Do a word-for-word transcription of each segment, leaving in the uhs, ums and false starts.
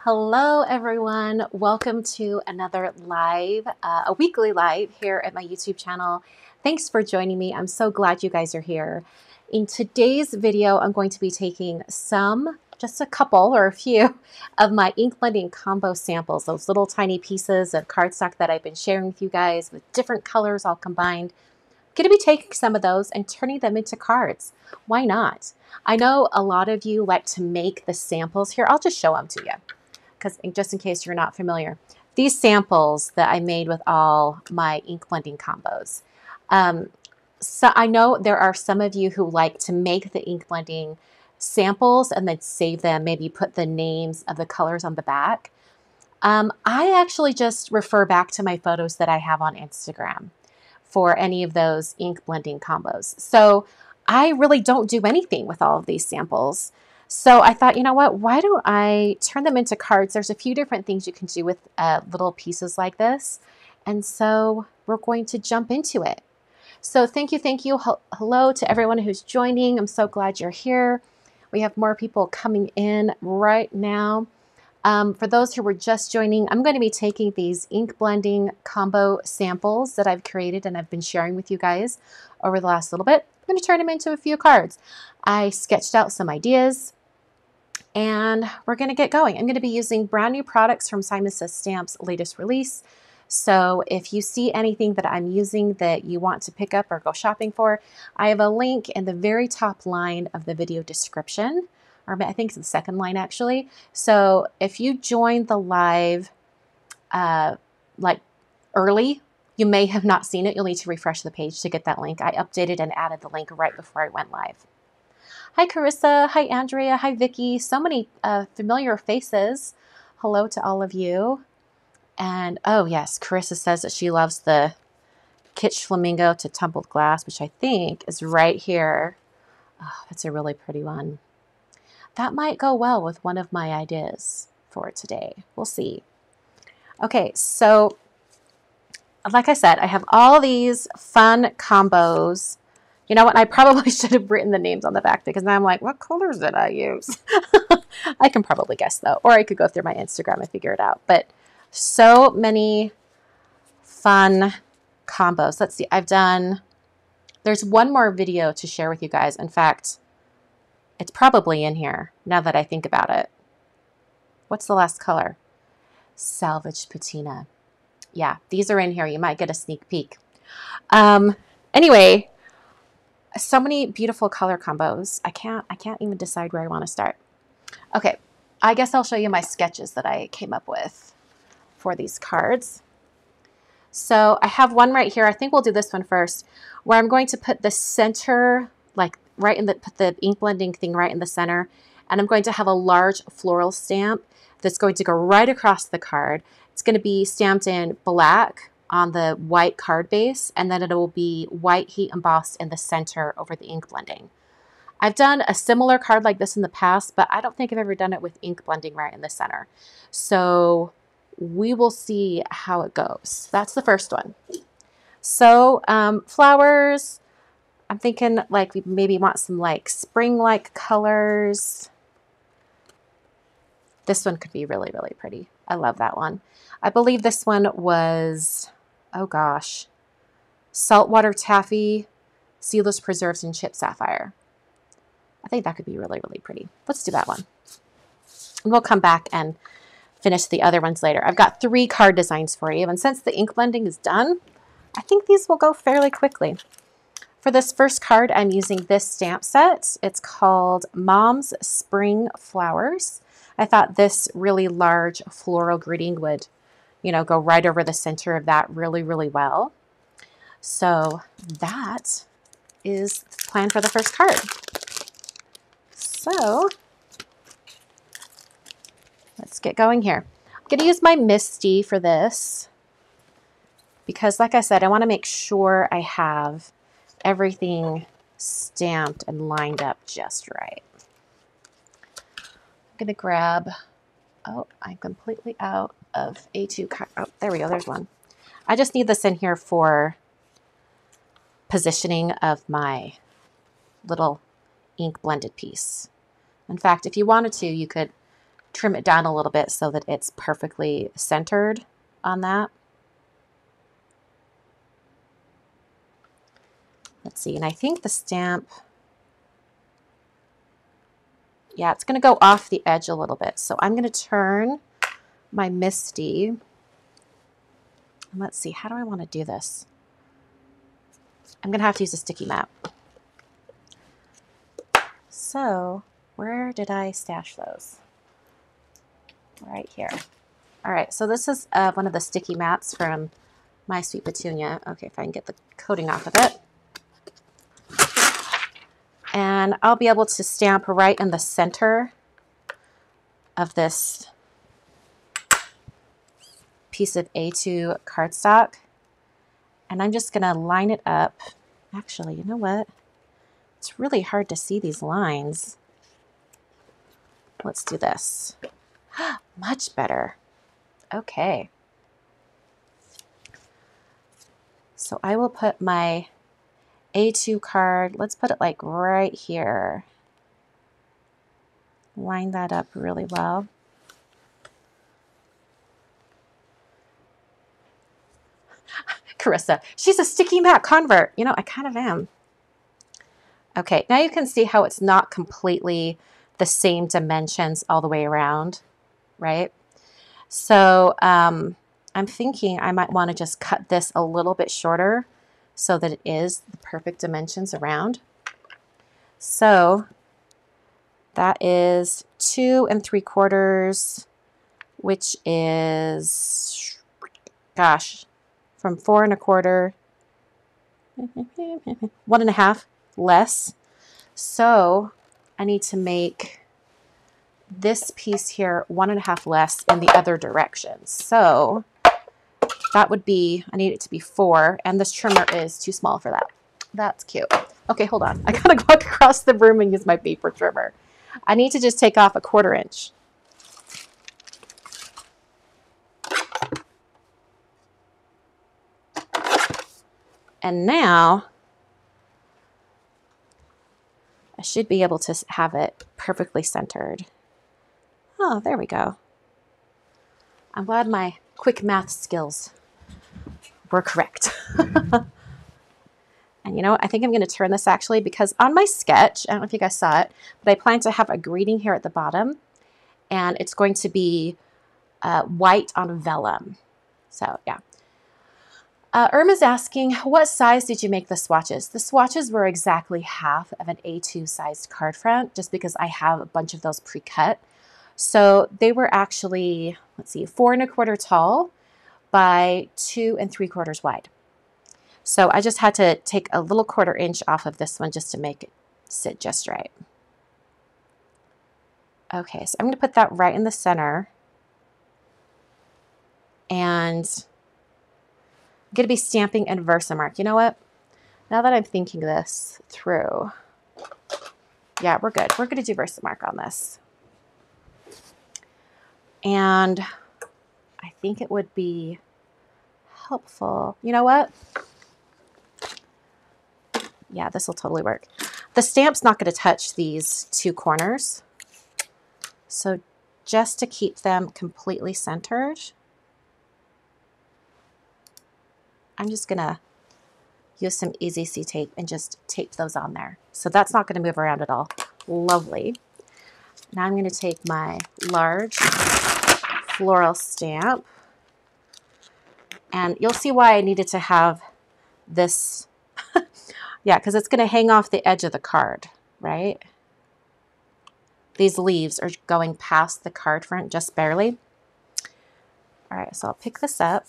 Hello everyone, welcome to another live, uh, a weekly live here at my YouTube channel. Thanks for joining me. I'm so glad you guys are here. In today's video, I'm going to be taking some, just a couple or a few of my ink blending combo samples, those little tiny pieces of cardstock that I've been sharing with you guys with different colors all combined. I'm going to be taking some of those and turning them into cards. Why not? I know a lot of you like to make the samples here. I'll just show them to you, because just in case you're not familiar, these samples that I made with all my ink blending combos. Um, so I know there are some of you who like to make the ink blending samples and then save them, maybe put the names of the colors on the back. Um, I actually just refer back to my photos that I have on Instagram for any of those ink blending combos. So I really don't do anything with all of these samples. So I thought, you know what, why don't I turn them into cards? There's a few different things you can do with uh, little pieces like this. And so we're going to jump into it. So thank you, thank you. Hello to everyone who's joining. I'm so glad you're here. We have more people coming in right now. Um, for those who were just joining, I'm going to be taking these ink blending combo samples that I've created and I've been sharing with you guys over the last little bit. I'm going to turn them into a few cards. I sketched out some ideas and we're going to get going. I'm going to be using brand new products from Simon Says Stamp's latest release. So if you see anything that I'm using that you want to pick up or go shopping for, I have a link in the very top line of the video description, or I think it's the second line actually. So if you join the live uh, like early, you may have not seen it. You'll need to refresh the page to get that link. I updated and added the link right before I went live. Hi, Carissa. Hi, Andrea. Hi, Vicky. So many uh, familiar faces. Hello to all of you. And oh, yes, Carissa says that she loves the Kitsch Flamingo to Tumbled Glass, which I think is right here. Oh, that's a really pretty one. That might go well with one of my ideas for today. We'll see. Okay, so like I said, I have all these fun combos. You know what? I probably should have written the names on the back because now I'm like, what colors did I use? I can probably guess though, or I could go through my Instagram and figure it out. But so many fun combos. Let's see. I've done, there's one more video to share with you guys. In fact, it's probably in here now that I think about it. What's the last color? Salvage Patina. Yeah, these are in here. You might get a sneak peek. Um, anyway, so many beautiful color combos. I can't, I can't even decide where I want to start. Okay, I guess I'll show you my sketches that I came up with for these cards. So I have one right here. I think we'll do this one first, where I'm going to put the center, like right in the, put the ink blending thing right in the center. And I'm going to have a large floral stamp that's going to go right across the card. It's going to be stamped in black on the white card base, and then it will be white heat embossed in the center over the ink blending. I've done a similar card like this in the past, but I don't think I've ever done it with ink blending right in the center. So we will see how it goes. That's the first one. So um, flowers, I'm thinking like we maybe want some like spring-like colors. This one could be really, really pretty. I love that one. I believe this one was, oh gosh, Saltwater Taffy, Seedless Preserves, and Chip Sapphire. I think that could be really, really pretty. Let's do that one. And we'll come back and finish the other ones later. I've got three card designs for you. And since the ink blending is done, I think these will go fairly quickly. For this first card, I'm using this stamp set. It's called Mom's Spring Flowers. I thought this really large floral greeting would, you know, go right over the center of that really, really well. So that is the plan for the first card. So let's get going here. I'm going to use my MISTI for this because, like I said, I want to make sure I have everything stamped and lined up just right. I'm going to grab, oh, I'm completely out of A two. Oh, there we go. There's one. I just need this in here for positioning of my little ink blended piece. In fact, if you wanted to, you could trim it down a little bit so that it's perfectly centered on that. Let's see, and I think the stamp, yeah, it's going to go off the edge a little bit. So I'm going to turn my MISTI. And let's see, how do I want to do this? I'm going to have to use a sticky mat. So where did I stash those? Right here. All right, so this is uh, one of the sticky mats from My Sweet Petunia. Okay, if I can get the coating off of it. And I'll be able to stamp right in the center of this piece of A two cardstock. And I'm just going to line it up. Actually, you know what? It's really hard to see these lines. Let's do this. Much better. Okay. So I will put my A two card, let's put it like right here. Line that up really well. Carissa, she's a sticky mat convert. You know, I kind of am. Okay, now you can see how it's not completely the same dimensions all the way around, right? So um, I'm thinking I might want to just cut this a little bit shorter so that it is the perfect dimensions around. So that is two and three quarters, which is, gosh, from four and a quarter, one and a half less. So I need to make this piece here one and a half less in the other direction. So that would be, I need it to be four, and this trimmer is too small for that. That's cute. Okay, hold on. I gotta walk across the room and use my paper trimmer. I need to just take off a quarter inch. And now I should be able to have it perfectly centered. Oh, there we go. I'm glad my quick math skills were correct. And you know what? I think I'm going to turn this actually, because on my sketch, I don't know if you guys saw it, but I plan to have a greeting here at the bottom, and it's going to be uh, white on vellum. So yeah. Uh, Irma's asking, what size did you make the swatches? The swatches were exactly half of an A two sized card front, just because I have a bunch of those pre-cut. So they were actually, let's see, four and a quarter tall by two and three quarters wide. So I just had to take a little quarter inch off of this one just to make it sit just right. Okay, so I'm going to put that right in the center. And I'm going to be stamping in Versamark. You know what? Now that I'm thinking this through, yeah, we're good. We're going to do Versamark on this. And I think it would be helpful. You know what? Yeah, this will totally work. The stamp's not going to touch these two corners. So just to keep them completely centered, I'm just going to use some Easy C tape and just tape those on there. So that's not going to move around at all. Lovely. Now I'm going to take my large floral stamp, and you'll see why I needed to have this. Yeah, because it's going to hang off the edge of the card, right? These leaves are going past the card front just barely. All right, so I'll pick this up.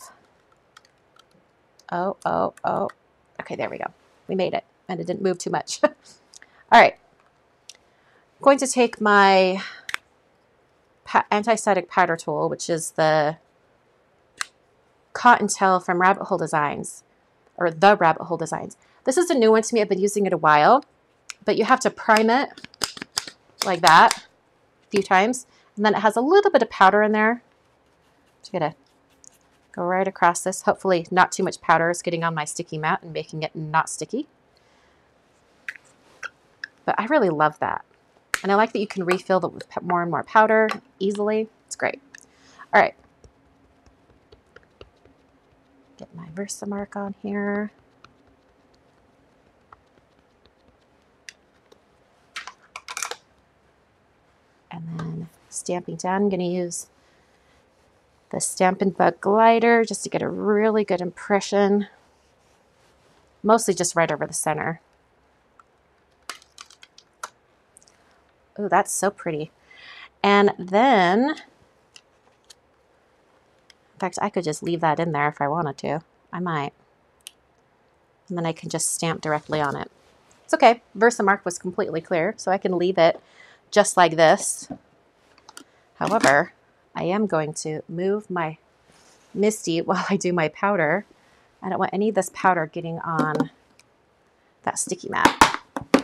Oh, oh, oh. Okay, there we go. We made it, and it didn't move too much. All right. I'm going to take my anti-static powder tool, which is the Cotton Tail from Rabbit Hole Designs, or the Rabbit Hole Designs. This is a new one to me. I've been using it a while, but you have to prime it like that a few times, and then it has a little bit of powder in there. Just gonna go right across this. Hopefully not too much powder is getting on my sticky mat and making it not sticky. But I really love that. And I like that you can refill the, with more and more powder easily. It's great. All right. Get my Versamark on here. And then stamping down, I'm going to use the Stampin' Bug glider just to get a really good impression. Mostly just right over the center. Oh, that's so pretty. And then, in fact, I could just leave that in there if I wanted to. I might. And then I can just stamp directly on it. It's okay. Versamark was completely clear, so I can leave it just like this. However, I am going to move my MISTI while I do my powder. I don't want any of this powder getting on that sticky mat.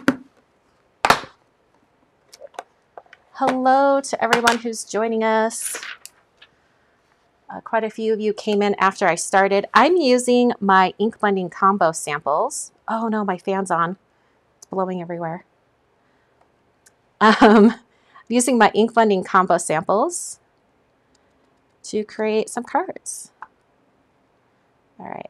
Hello to everyone who's joining us. Uh, quite a few of you came in after I started. I'm using my ink blending combo samples. Oh no, my fan's on. It's blowing everywhere. Um, I'm using my ink blending combo samples to create some cards. All right.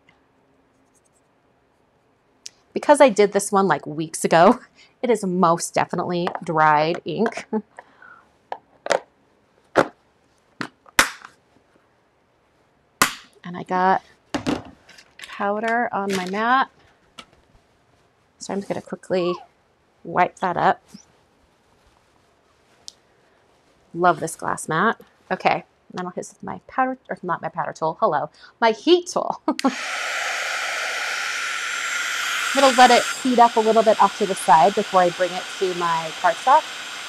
Because I did this one like weeks ago, it is most definitely dried ink. And I got powder on my mat. So I'm just going to quickly wipe that up. Love this glass mat. Okay, and then I'll hit this with my powder, or not my powder tool, hello, my heat tool. I'm going to let it heat up a little bit off to the side before I bring it to my cardstock.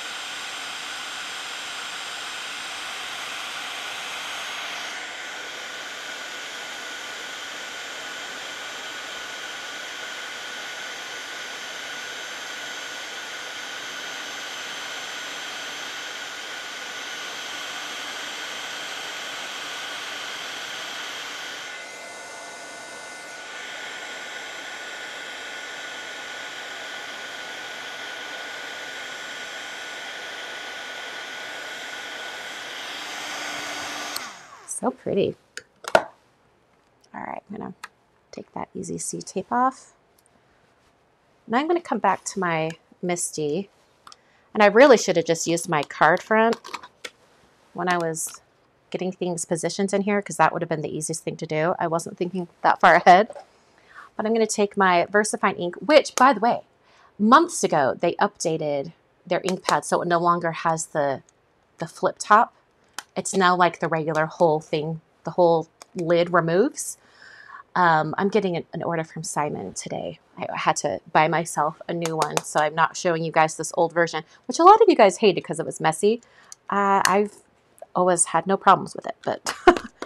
So pretty. All right, I'm gonna take that Easy C tape off. Now I'm gonna come back to my MISTI, and I really should have just used my card front when I was getting things positioned in here, because that would have been the easiest thing to do. I wasn't thinking that far ahead. But I'm gonna take my VersaFine ink, which, by the way, months ago they updated their ink pad so it no longer has the the flip top. It's now like the regular whole thing, the whole lid removes. Um, I'm getting an, an order from Simon today. I had to buy myself a new one, so I'm not showing you guys this old version, which a lot of you guys hated because it was messy. Uh, I've always had no problems with it, but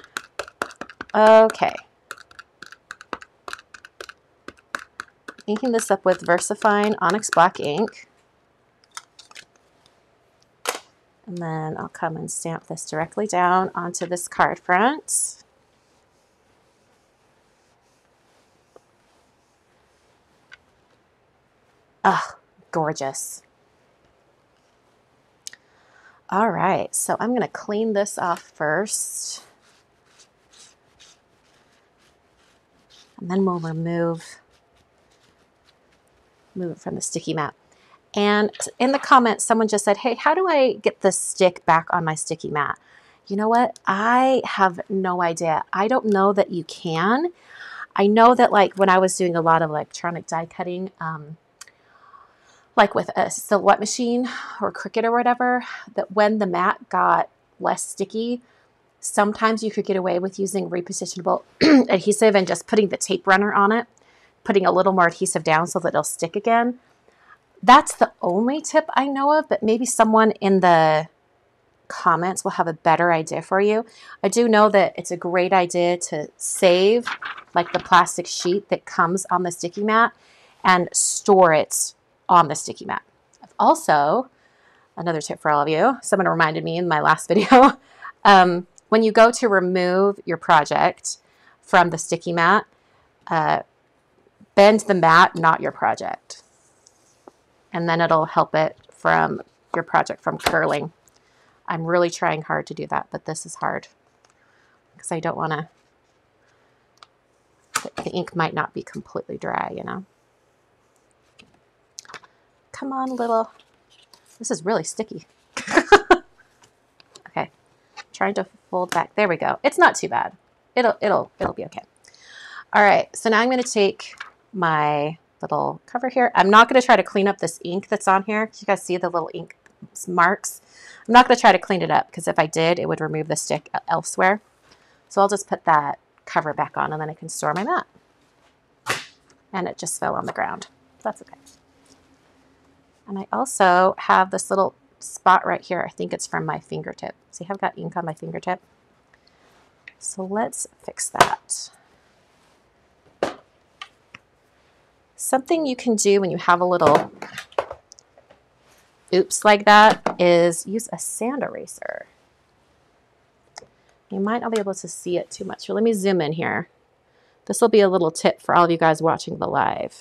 okay. Inking this up with VersaFine Onyx Black ink. And then I'll come and stamp this directly down onto this card front. Ah, gorgeous. All right, so I'm gonna clean this off first. And then we'll remove, move it from the sticky mat. And in the comments, someone just said, hey, how do I get the stick back on my sticky mat? You know what? I have no idea. I don't know that you can. I know that like when I was doing a lot of electronic die cutting, um, like with a Silhouette machine or Cricut or whatever, that when the mat got less sticky, sometimes you could get away with using repositionable adhesive and just putting the tape runner on it, putting a little more adhesive down so that it'll stick again. That's the only tip I know of, but maybe someone in the comments will have a better idea for you. I do know that it's a great idea to save like the plastic sheet that comes on the sticky mat and store it on the sticky mat. Also, another tip for all of you, someone reminded me in my last video, um, when you go to remove your project from the sticky mat, uh, bend the mat, not your project. And then it'll help it from your project from curling. I'm really trying hard to do that, but this is hard because I don't want to, the, the ink might not be completely dry, you know. Come on, little, this is really sticky. Okay, trying to fold back. There we go. It's not too bad. It'll, it'll, it'll be okay. All right, so now I'm going to take my little cover here. I'm not going to try to clean up this ink that's on here. You guys see the little ink marks? I'm not going to try to clean it up because if I did, it would remove the stick elsewhere. So I'll just put that cover back on and then I can store my mat. And it just fell on the ground. That's okay. And I also have this little spot right here. I think it's from my fingertip. See how I've got ink on my fingertip? So let's fix that. Something you can do when you have a little oops like that is use a sand eraser. You might not be able to see it too much. So let me zoom in here. This will be a little tip for all of you guys watching the live.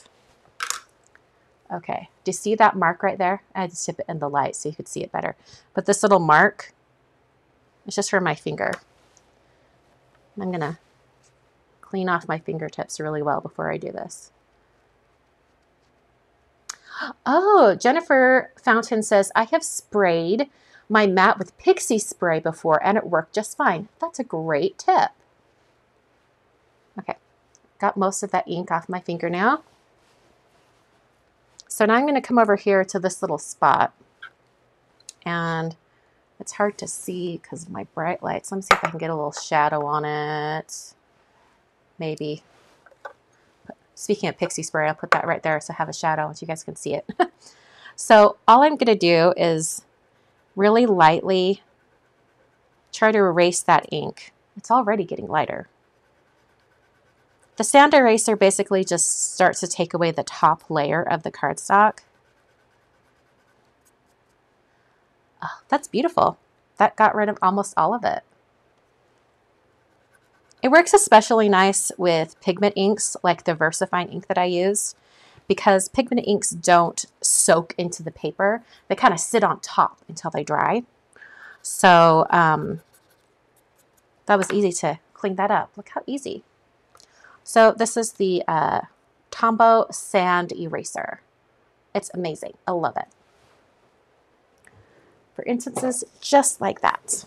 Okay, do you see that mark right there? I had to tip it in the light so you could see it better. But this little mark, it's just for my finger. I'm gonna clean off my fingertips really well before I do this. Oh, Jennifer Fountain says, I have sprayed my mat with pixie spray before and it worked just fine. That's a great tip. Okay, got most of that ink off my finger now. So now I'm going to come over here to this little spot. And it's hard to see because of my bright lights. Let me see if I can get a little shadow on it. Maybe. Speaking of pixie spray, I'll put that right there so I have a shadow so you guys can see it. So all I'm going to do is really lightly try to erase that ink. It's already getting lighter. The sand eraser basically just starts to take away the top layer of the cardstock. Oh, that's beautiful. That got rid of almost all of it. It works especially nice with pigment inks like the VersaFine ink that I use because pigment inks don't soak into the paper. They kind of sit on top until they dry. So um, that was easy to clean that up. Look how easy. So this is the uh, Tombow Sand Eraser. It's amazing. I love it. For instances just like that.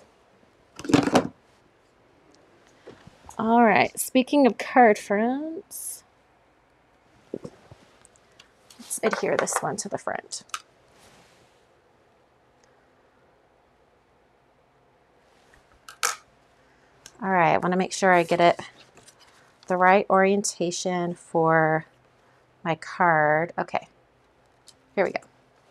All right, speaking of card fronts, let's adhere this one to the front. All right, I want to make sure I get it the right orientation for my card. Okay, here we go.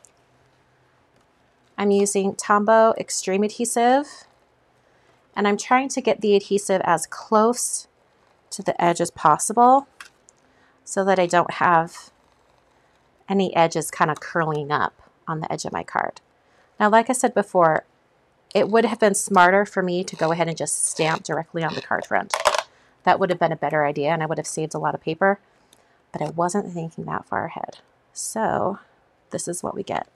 I'm using Tombow Extreme Adhesive. And I'm trying to get the adhesive as close to the edge as possible so that I don't have any edges kind of curling up on the edge of my card. Now, like I said before, it would have been smarter for me to go ahead and just stamp directly on the card front. That would have been a better idea and I would have saved a lot of paper, but I wasn't thinking that far ahead. So this is what we get.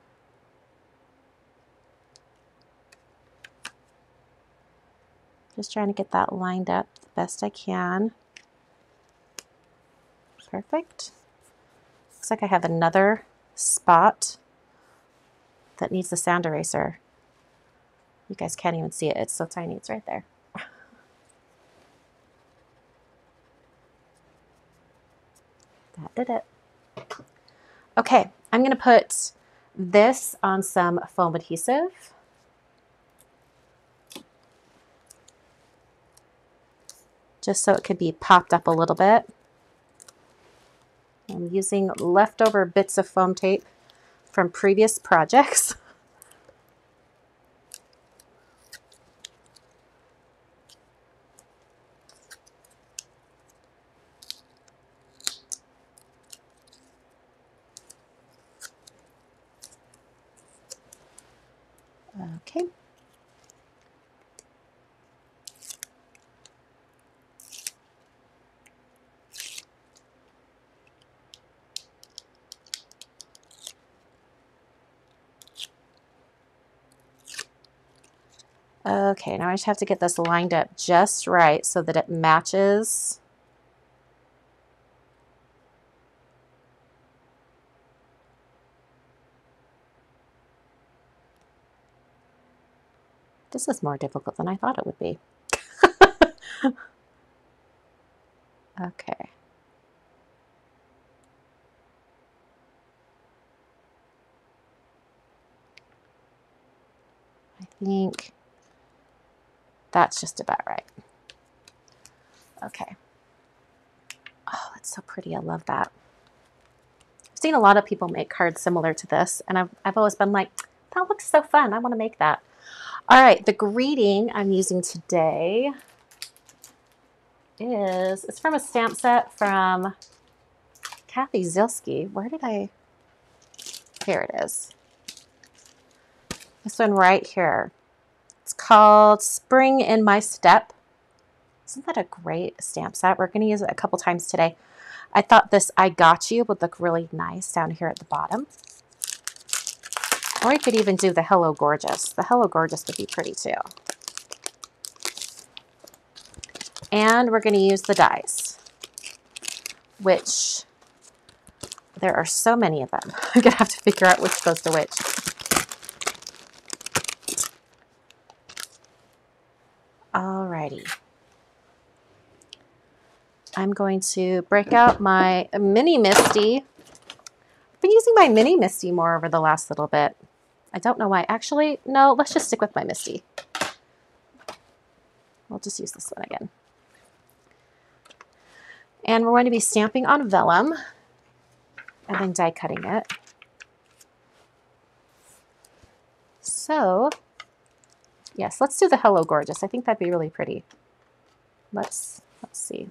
Just trying to get that lined up the best I can. Perfect. Looks like I have another spot that needs the sand eraser. You guys can't even see it. It's so tiny. It's right there. That did it. Okay, I'm going to put this on some foam adhesive. Just so it could be popped up a little bit. I'm using leftover bits of foam tape from previous projects. Okay. Okay, now I just have to get this lined up just right so that it matches. This is more difficult than I thought it would be. Okay. I think that's just about right. Okay. Oh, that's so pretty. I love that. I've seen a lot of people make cards similar to this, and I've, I've always been like, that looks so fun. I want to make that. All right, the greeting I'm using today is, it's from a stamp set from Kathy Zilski. Where did I, here it is. This one right here. It's called Spring in My Step. Isn't that a great stamp set? We're going to use it a couple times today. I thought this I Got You would look really nice down here at the bottom. Or you could even do the Hello Gorgeous. The Hello Gorgeous would be pretty too. And we're going to use the dies, which there are so many of them. I'm going to have to figure out which goes to which. Alrighty. I'm going to break out my mini MISTI. I've been using my mini MISTI more over the last little bit. I don't know why. Actually, no, let's just stick with my MISTI. We'll just use this one again. And we're going to be stamping on vellum and then die cutting it. So, yes, let's do the Hello Gorgeous. I think that'd be really pretty. Let's, let's see.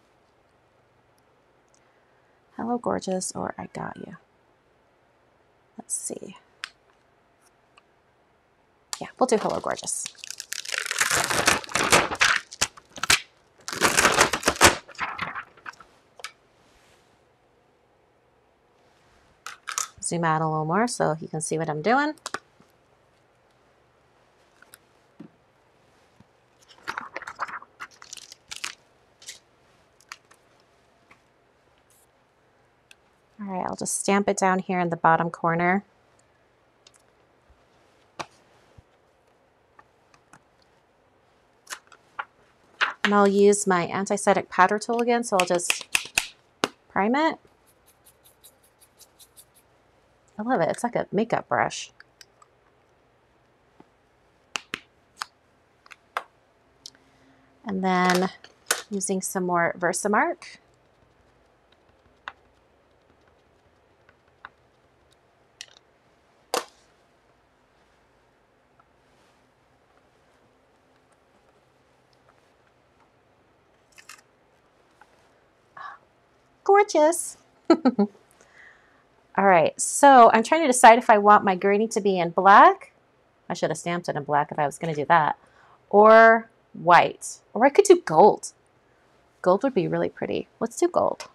Hello Gorgeous or I Got You. Let's see. Yeah, we'll do Hello Gorgeous. Zoom out a little more so you can see what I'm doing. All right, I'll just stamp it down here in the bottom corner. And I'll use my anti-static powder tool again, so I'll just prime it. I love it. It's like a makeup brush. And then using some more Versamark. Gorgeous. All right, so I'm trying to decide if I want my grading to be in black. I should have stamped it in black if I was going to do that. Or white. Or I could do gold. Gold would be really pretty. Let's do gold.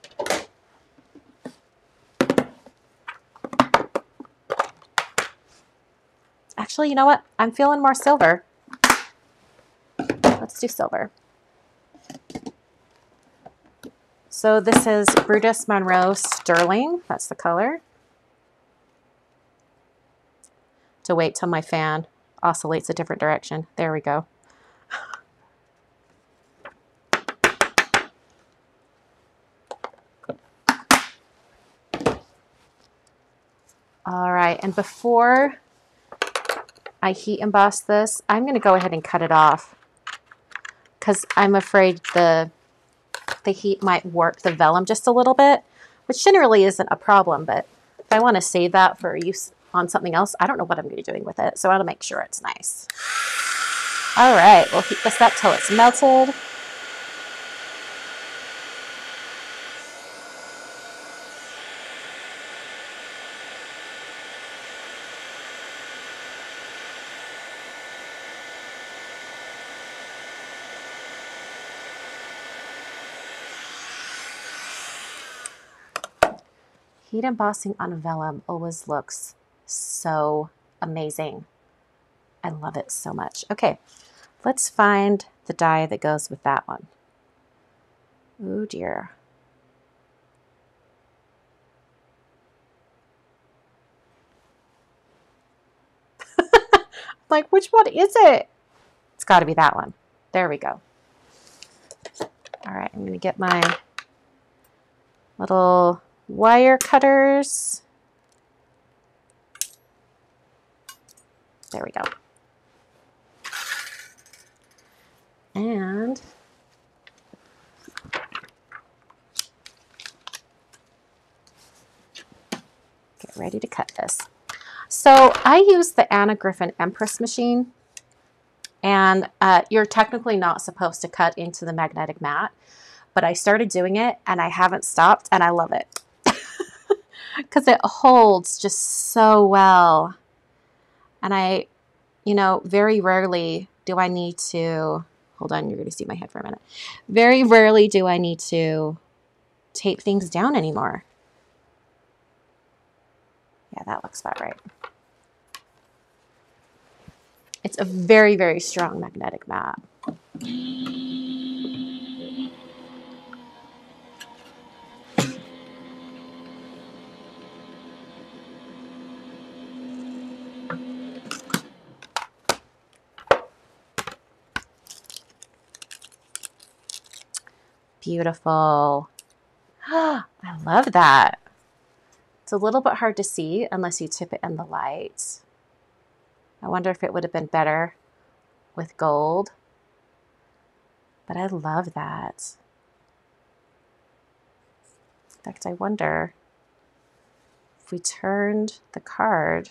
Actually, you know what? I'm feeling more silver. Let's do silver. So this is Brutus Monroe Sterling. That's the color. To wait till my fan oscillates a different direction. There we go. All right, and before I heat emboss this, I'm going to go ahead and cut it off because I'm afraid the the heat might warp the vellum just a little bit, which generally isn't a problem, but if I want to save that for use on something else, I don't know what I'm going to be doing with it, so I want to make sure it's nice. All right, we'll heat this up till it's melted. Heat embossing on vellum always looks so amazing. I love it so much. Okay, Let's find the die that goes with that one. Oh dear. Like, which one is it? It's got to be that one. There we go. All right, I'm going to get my little wire cutters. There we go. And get ready to cut this. So I use the Anna Griffin Empress machine, and uh, you're technically not supposed to cut into the magnetic mat, but I started doing it and I haven't stopped, and I love it because it holds just so well. And I, you know, very rarely do I need to, hold on, you're going to see my head for a minute. Very rarely do I need to tape things down anymore. Yeah, that looks about right. It's a very, very strong magnetic mat. Beautiful. I love that. It's a little bit hard to see unless you tip it in the light. I wonder if it would have been better with gold, but I love that. In fact, I wonder if we turned the card,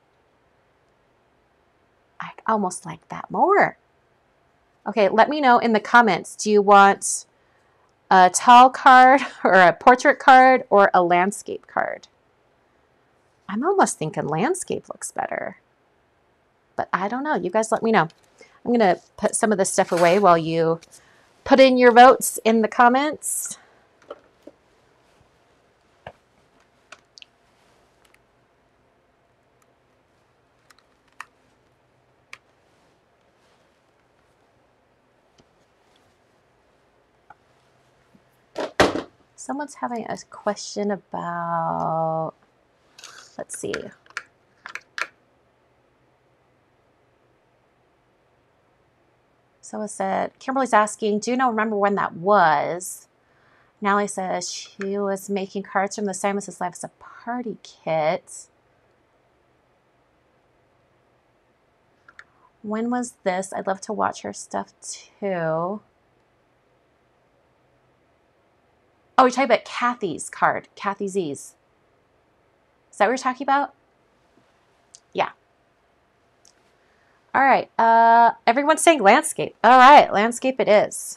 I almost like that more. Okay, let me know in the comments, do you want a tall card or a portrait card or a landscape card? I'm almost thinking landscape looks better, but I don't know. You guys let me know. I'm going to put some of this stuff away while you put in your votes in the comments. Someone's having a question about, let's see. So it said, Kimberly's asking, do you know, remember when that was? Nally says she was making cards from the same as his life as a party kit. When was this? I'd love to watch her stuff too. Oh, you're talking about Kathy's card, Kathy Z's. Is that what you're talking about? Yeah. All right. Uh, everyone's saying landscape. All right, landscape it is.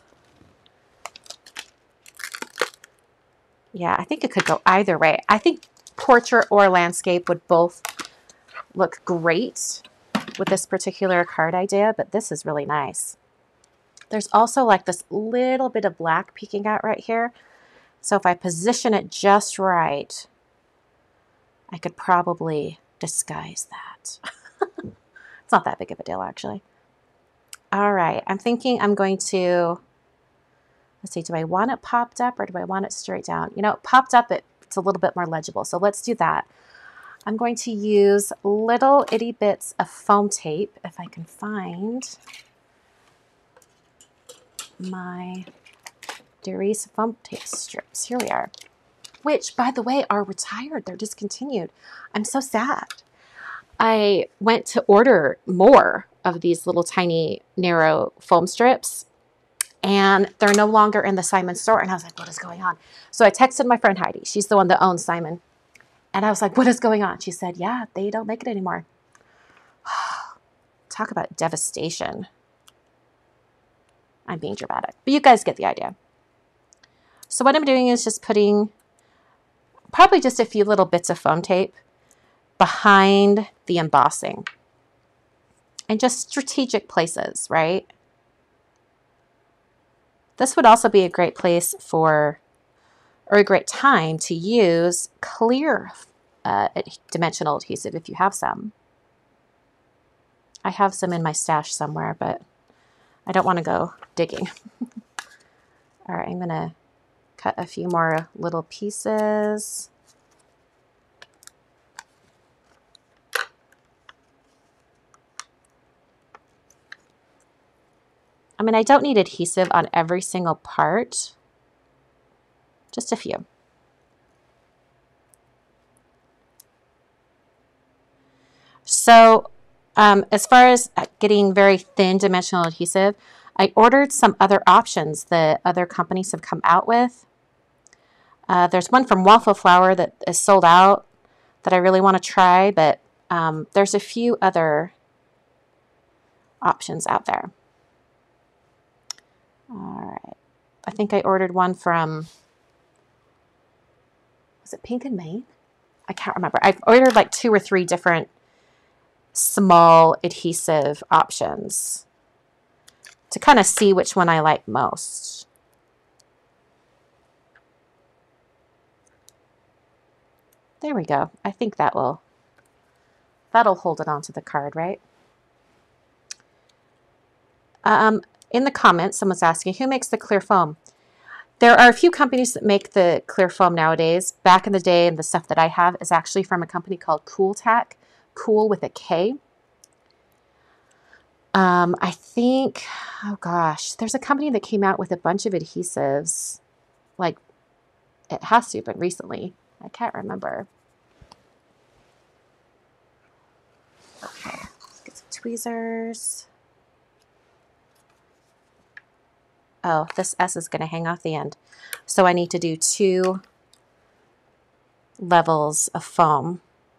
Yeah, I think it could go either way. I think portrait or landscape would both look great with this particular card idea, but this is really nice. There's also like this little bit of black peeking out right here. So if I position it just right, I could probably disguise that. It's not that big of a deal, actually. All right, I'm thinking I'm going to, let's see, do I want it popped up or do I want it straight down? You know, popped up, it, it's a little bit more legible. So let's do that. I'm going to use little itty bits of foam tape, if I can find my Darice foam tape strips. Here we are. Which, by the way, are retired. They're discontinued. I'm so sad. I went to order more of these little tiny narrow foam strips, and they're no longer in the Simon store. And I was like, what is going on? So I texted my friend Heidi. She's the one that owns Simon. And I was like, what is going on? She said, yeah, they don't make it anymore. Talk about devastation. I'm being dramatic, but you guys get the idea. So what I'm doing is just putting probably just a few little bits of foam tape behind the embossing and just strategic places, right? This would also be a great place for, or a great time to use clear uh, dimensional adhesive if you have some. I have some in my stash somewhere, but I don't want to go digging. All right, I'm going to cut a few more little pieces. I mean, I don't need adhesive on every single part, just a few. So um, as far as getting very thin dimensional adhesive, I ordered some other options that other companies have come out with. Uh, there's one from Waffle Flower that is sold out that I really want to try, but um, there's a few other options out there. All right. I think I ordered one from, was it Pink and Maine? I can't remember. I've ordered like two or three different small adhesive options to kind of see which one I like most. There we go. I think that will, that'll hold it onto the card, right? Um, in the comments, someone's asking, who makes the clear foam? There are a few companies that make the clear foam nowadays. Back in the day, and the stuff that I have is actually from a company called Cool Tack, Cool with a K. Um, I think, oh gosh, there's a company that came out with a bunch of adhesives. Like, it has to have been recently. I can't remember. Okay, let's get some tweezers. Oh, this S is going to hang off the end. So I need to do two levels of foam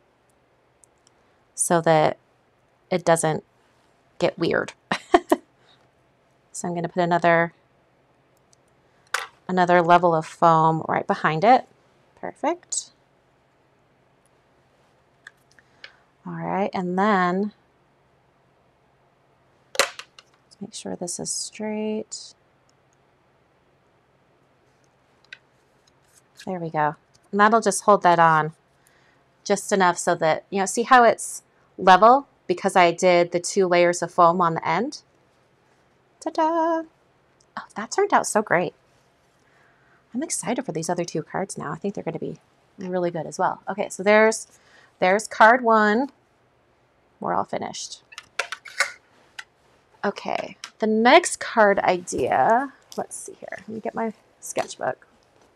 so that it doesn't get weird. So I'm going to put another another level of foam right behind it. Perfect. All right, and then let's make sure this is straight. There we go. And that'll just hold that on just enough so that, you know, see how it's level because I did the two layers of foam on the end? Ta-da! Oh, that turned out so great. I'm excited for these other two cards now. I think they're going to be really good as well. Okay, so there's, there's card one. We're all finished. Okay, the next card idea, let's see here. Let me get my sketchbook.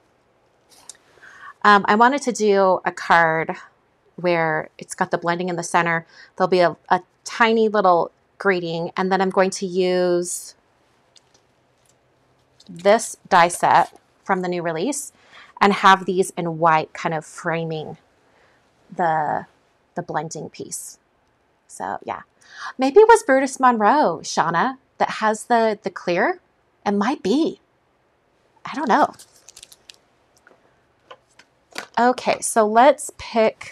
Um, I wanted to do a card where it's got the blending in the center. There'll be a, a tiny little greeting, and then I'm going to use this die set from the new release and have these in white kind of framing the, the blending piece. So yeah, maybe it was Brutus Monroe, Shauna, that has the, the clear. It might be. I don't know. Okay, so let's pick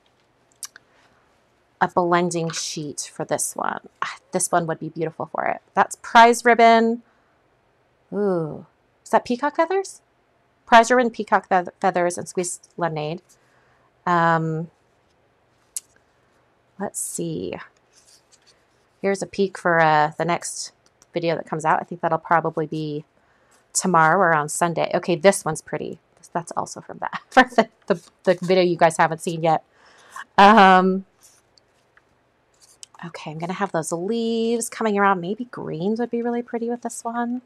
a blending sheet for this one. This one would be beautiful for it. That's Prize Ribbon. Ooh, is that Peacock Feathers? Prize Ribbon, Peacock Feathers, and Squeezed Lemonade. Um, let's see. Here's a peek for uh, the next video that comes out. I think that'll probably be tomorrow or on Sunday. Okay, this one's pretty. That's also from that, for the, the, the video you guys haven't seen yet. Um, okay, I'm going to have those leaves coming around. Maybe greens would be really pretty with this one.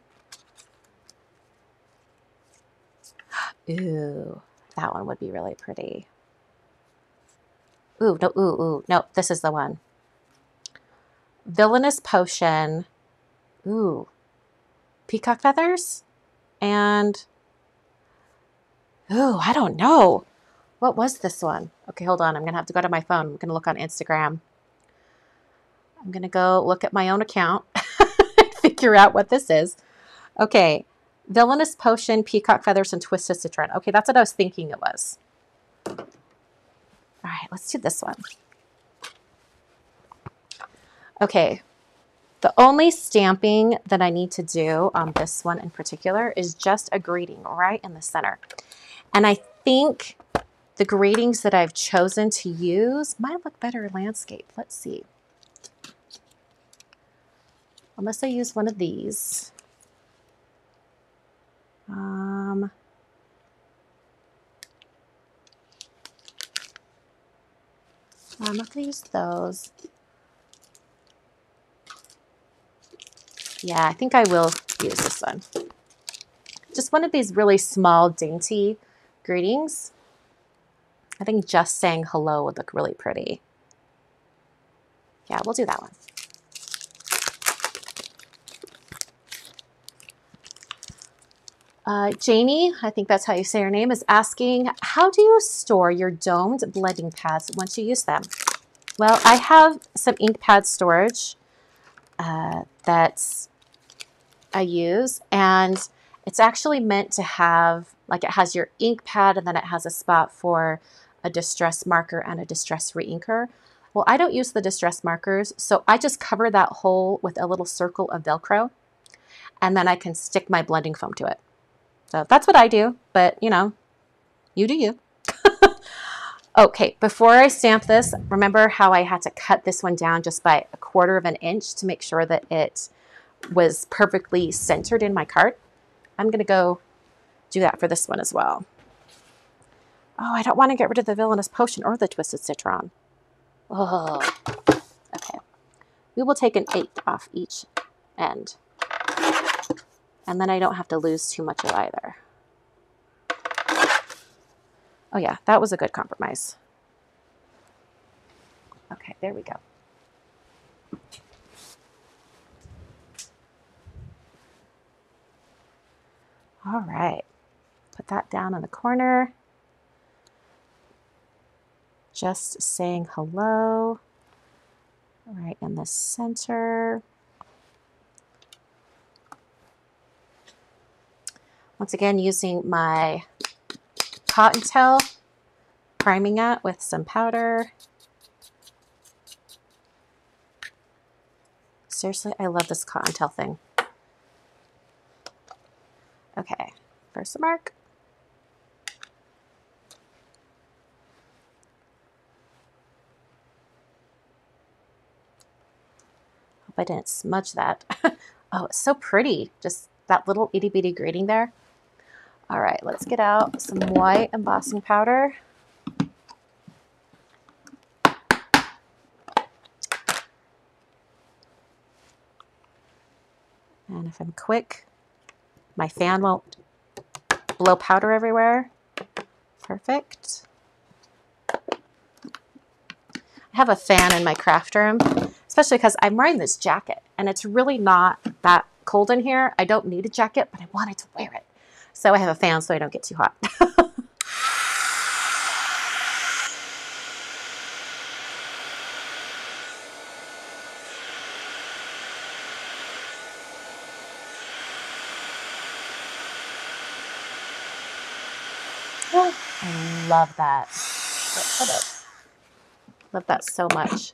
Ooh, that one would be really pretty. Ooh, no, ooh, ooh, no, this is the one. Villainous Potion. Ooh, Peacock Feathers. And, ooh, I don't know. What was this one? Okay, hold on. I'm going to have to go to my phone. I'm going to look on Instagram. I'm going to go look at my own account and figure out what this is. Okay, Villainous Potion, Peacock Feathers, and Twisted Citron. Okay, that's what I was thinking it was. All right, let's do this one. Okay, the only stamping that I need to do on this one in particular is just a greeting right in the center. And I think the gradings that I've chosen to use might look better in landscape. Let's see. unless I use one of these. Um, I'm not going to use those. Yeah, I think I will use this one. Just one of these really small, dainty greetings. I think just saying hello would look really pretty. Yeah, we'll do that one. Uh, Janie, I think that's how you say her name, is asking, how do you store your domed blending pads once you use them? Well, I have some ink pad storage uh, that I use, and it's actually meant to have, like, it has your ink pad, and then it has a spot for a distress marker and a distress reinker. Well, I don't use the distress markers, so I just cover that hole with a little circle of Velcro, and then I can stick my blending foam to it. So that's what I do, but you know, you do you. Okay, before I stamp this, remember how I had to cut this one down just by a quarter of an inch to make sure that it was perfectly centered in my card? I'm gonna go do that for this one as well. Oh, I don't want to get rid of the villainous potion or the twisted citron. Oh, okay. We will take an eighth off each end. And then I don't have to lose too much of either. Oh yeah, that was a good compromise. Okay, there we go. All right, put that down in the corner. Just saying hello. Right in the center. Once again, using my cottontail, priming it with some powder. Seriously, I love this cottontail thing. Okay, first mark. Hope I didn't smudge that. Oh, it's so pretty. Just that little itty bitty grading there. All right, let's get out some white embossing powder. And if I'm quick, my fan won't blow powder everywhere. Perfect. I have a fan in my craft room, especially because I'm wearing this jacket and it's really not that cold in here. I don't need a jacket, but I wanted to wear it. So I have a fan so I don't get too hot. I love that. Love that so much.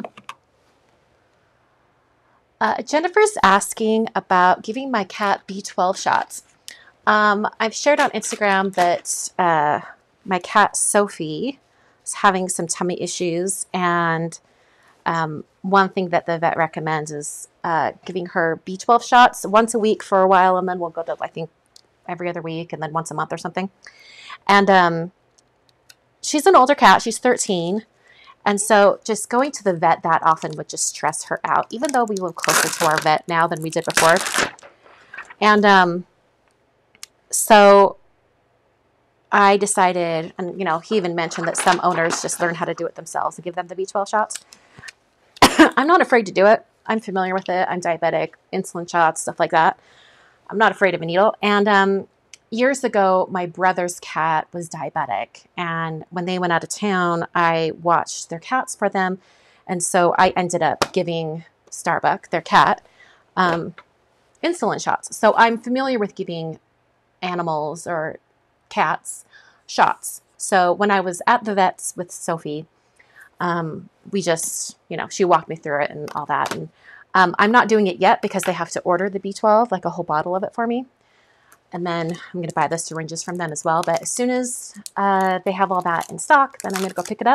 Uh, Jennifer's asking about giving my cat B twelve shots. Um, I've shared on Instagram that uh, my cat Sophie is having some tummy issues, and um, one thing that the vet recommends is uh, giving her B twelve shots once a week for a while, and then we'll go to, I think, every other week, and then once a month or something. And um, she's an older cat. She's thirteen. And so just going to the vet that often would just stress her out, even though we live closer to our vet now than we did before. And um, so I decided, and you know, he even mentioned that some owners just learn how to do it themselves and give them the B twelve shots. I'm not afraid to do it. I'm familiar with it. I'm diabetic, insulin shots, stuff like that. I'm not afraid of a needle. And um, years ago, my brother's cat was diabetic. And when they went out of town, I watched their cats for them. And so I ended up giving Starbuck, their cat, um, insulin shots. So I'm familiar with giving animals or cats shots. So when I was at the vet's with Sophie, um, we just, you know, she walked me through it and all that. And um, I'm not doing it yet because they have to order the B twelve, like a whole bottle of it for me. And then I'm going to buy the syringes from them as well. But as soon as uh, they have all that in stock, then I'm going to go pick it up.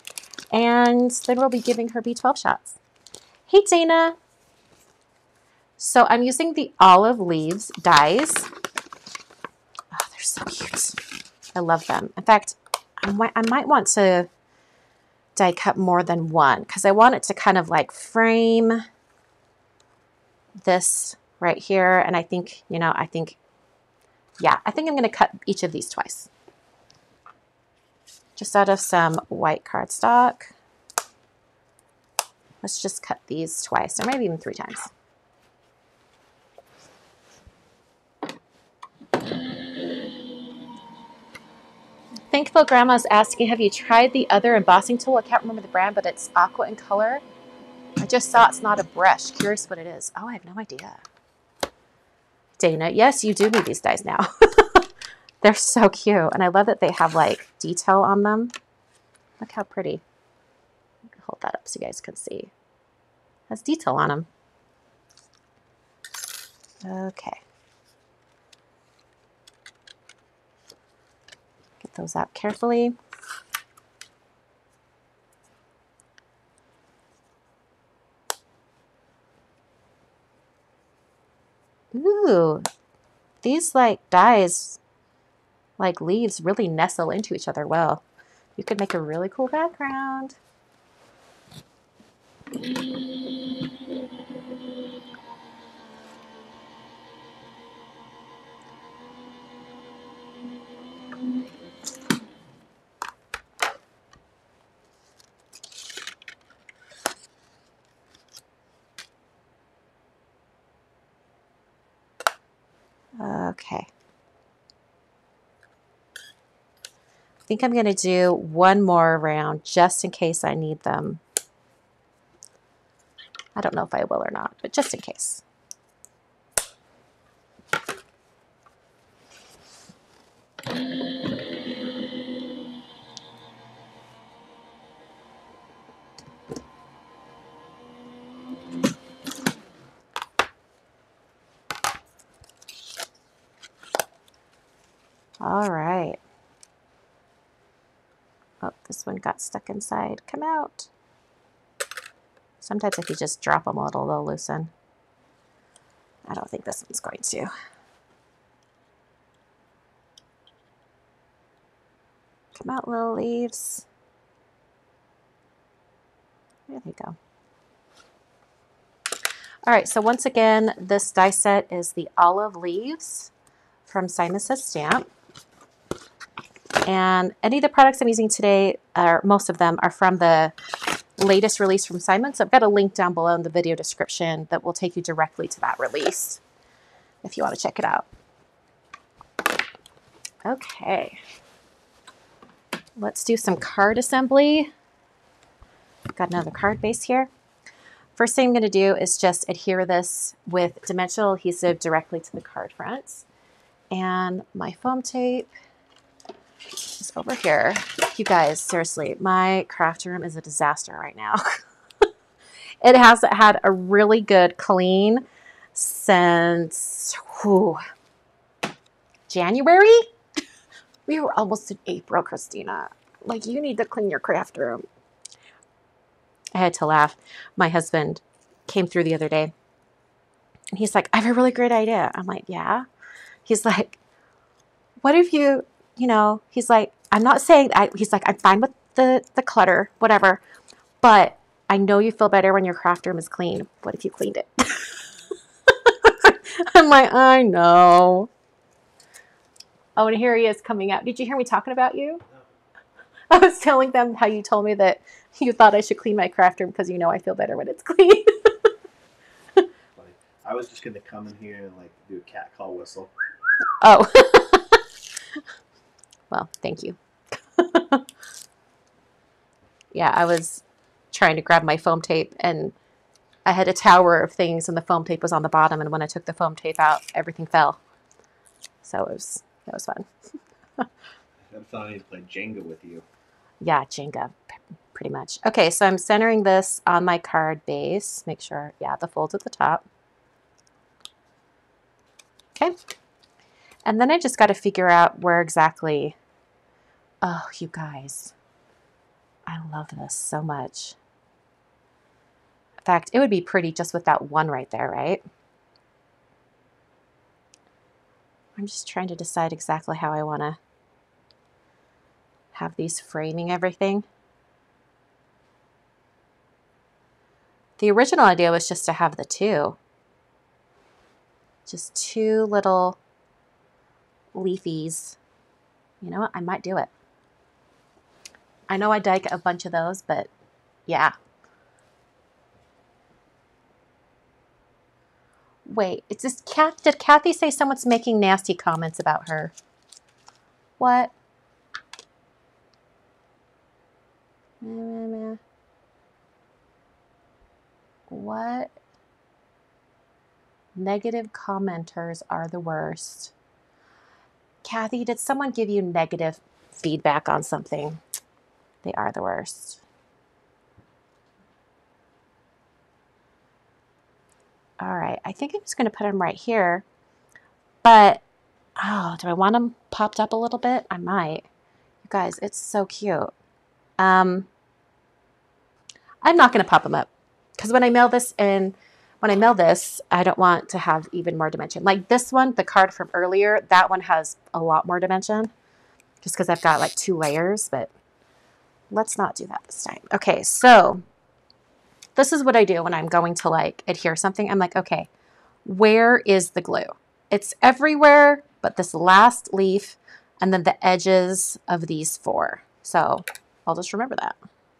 And then we'll be giving her B twelve shots. Hey, Dana. So I'm using the Olive Leaves dies. Oh, they're so cute. I love them. In fact, I might, I might want to die cut more than one because I want it to kind of like frame this right here. And I think, you know, I think, yeah, I think I'm going to cut each of these twice. Just out of some white cardstock. Let's just cut these twice, or maybe even three times. Thankful Grandma's asking, have you tried the other embossing tool? I can't remember the brand, but it's aqua in color. I just saw it's not a brush. Curious what it is. Oh, I have no idea. Dana, yes, you do need these dies now. They're so cute. And I love that they have like detail on them. Look how pretty. Hold that up so you guys can see. It has detail on them. Okay. Get those out carefully. Ooh, these like dies, like leaves, really nestle into each other well. You could make a really cool background. Okay. I think I'm going to do one more round just in case I need them. I don't know if I will or not, but just in case. All right. Oh, this one got stuck inside. Come out. Sometimes if you just drop them a little, they'll loosen. I don't think this one's going to. Come out, little leaves. There they go. All right, so once again, this die set is the Olive Leaves from Simon Says Stamp. And any of the products I'm using today, or most of them, are from the latest release from Simon. So I've got a link down below in the video description that will take you directly to that release if you want to check it out. Okay. Let's do some card assembly. Got another card base here. First thing I'm going to do is just adhere this with dimensional adhesive directly to the card fronts. And my foam tape is over here. You guys, seriously, my craft room is a disaster right now. It hasn't had a really good clean since whew, January. We were almost in April, Christina. Like, you need to clean your craft room. I had to laugh. My husband came through the other day, and he's like, I have a really great idea. I'm like, yeah? He's like, what if you, you know, he's like, I'm not saying, I, he's like, I'm fine with the, the clutter, whatever, but I know you feel better when your craft room is clean. What if you cleaned it? I'm like, I know. Oh, and here he is coming out. Did you hear me talking about you? I was telling them how you told me that you thought I should clean my craft room because you know I feel better when it's clean. I was just going to come in here and like do a cat call whistle. Oh. Well, thank you. Yeah, I was trying to grab my foam tape and I had a tower of things and the foam tape was on the bottom, and when I took the foam tape out, everything fell. So it was, it was fun. I'm starting to play Jenga with you. Yeah, Jenga, pretty much. Okay, so I'm centering this on my card base. Make sure, yeah, the fold's at the top. Okay. And then I just got to figure out where exactly. Oh, you guys. I love this so much. In fact, it would be pretty just with that one right there, right? I'm just trying to decide exactly how I want to have these framing everything. The original idea was just to have the two. Just two little leafies. You know what? I might do it. I know I like a bunch of those, but yeah. Wait, it's this cat. Did Kathy say someone's making nasty comments about her? What? What? Negative commenters are the worst. Kathy, did someone give you negative feedback on something? They are the worst. All right, I think I'm just going to put them right here. But, oh, do I want them popped up a little bit? I might. You guys, it's so cute. Um, I'm not going to pop them up because when I mail this in, when I mail this, I don't want to have even more dimension. Like this one, the card from earlier, that one has a lot more dimension just because I've got like two layers, but let's not do that this time. Okay, so this is what I do when I'm going to like adhere something. I'm like, okay, where is the glue? It's everywhere but this last leaf and then the edges of these four. So I'll just remember that.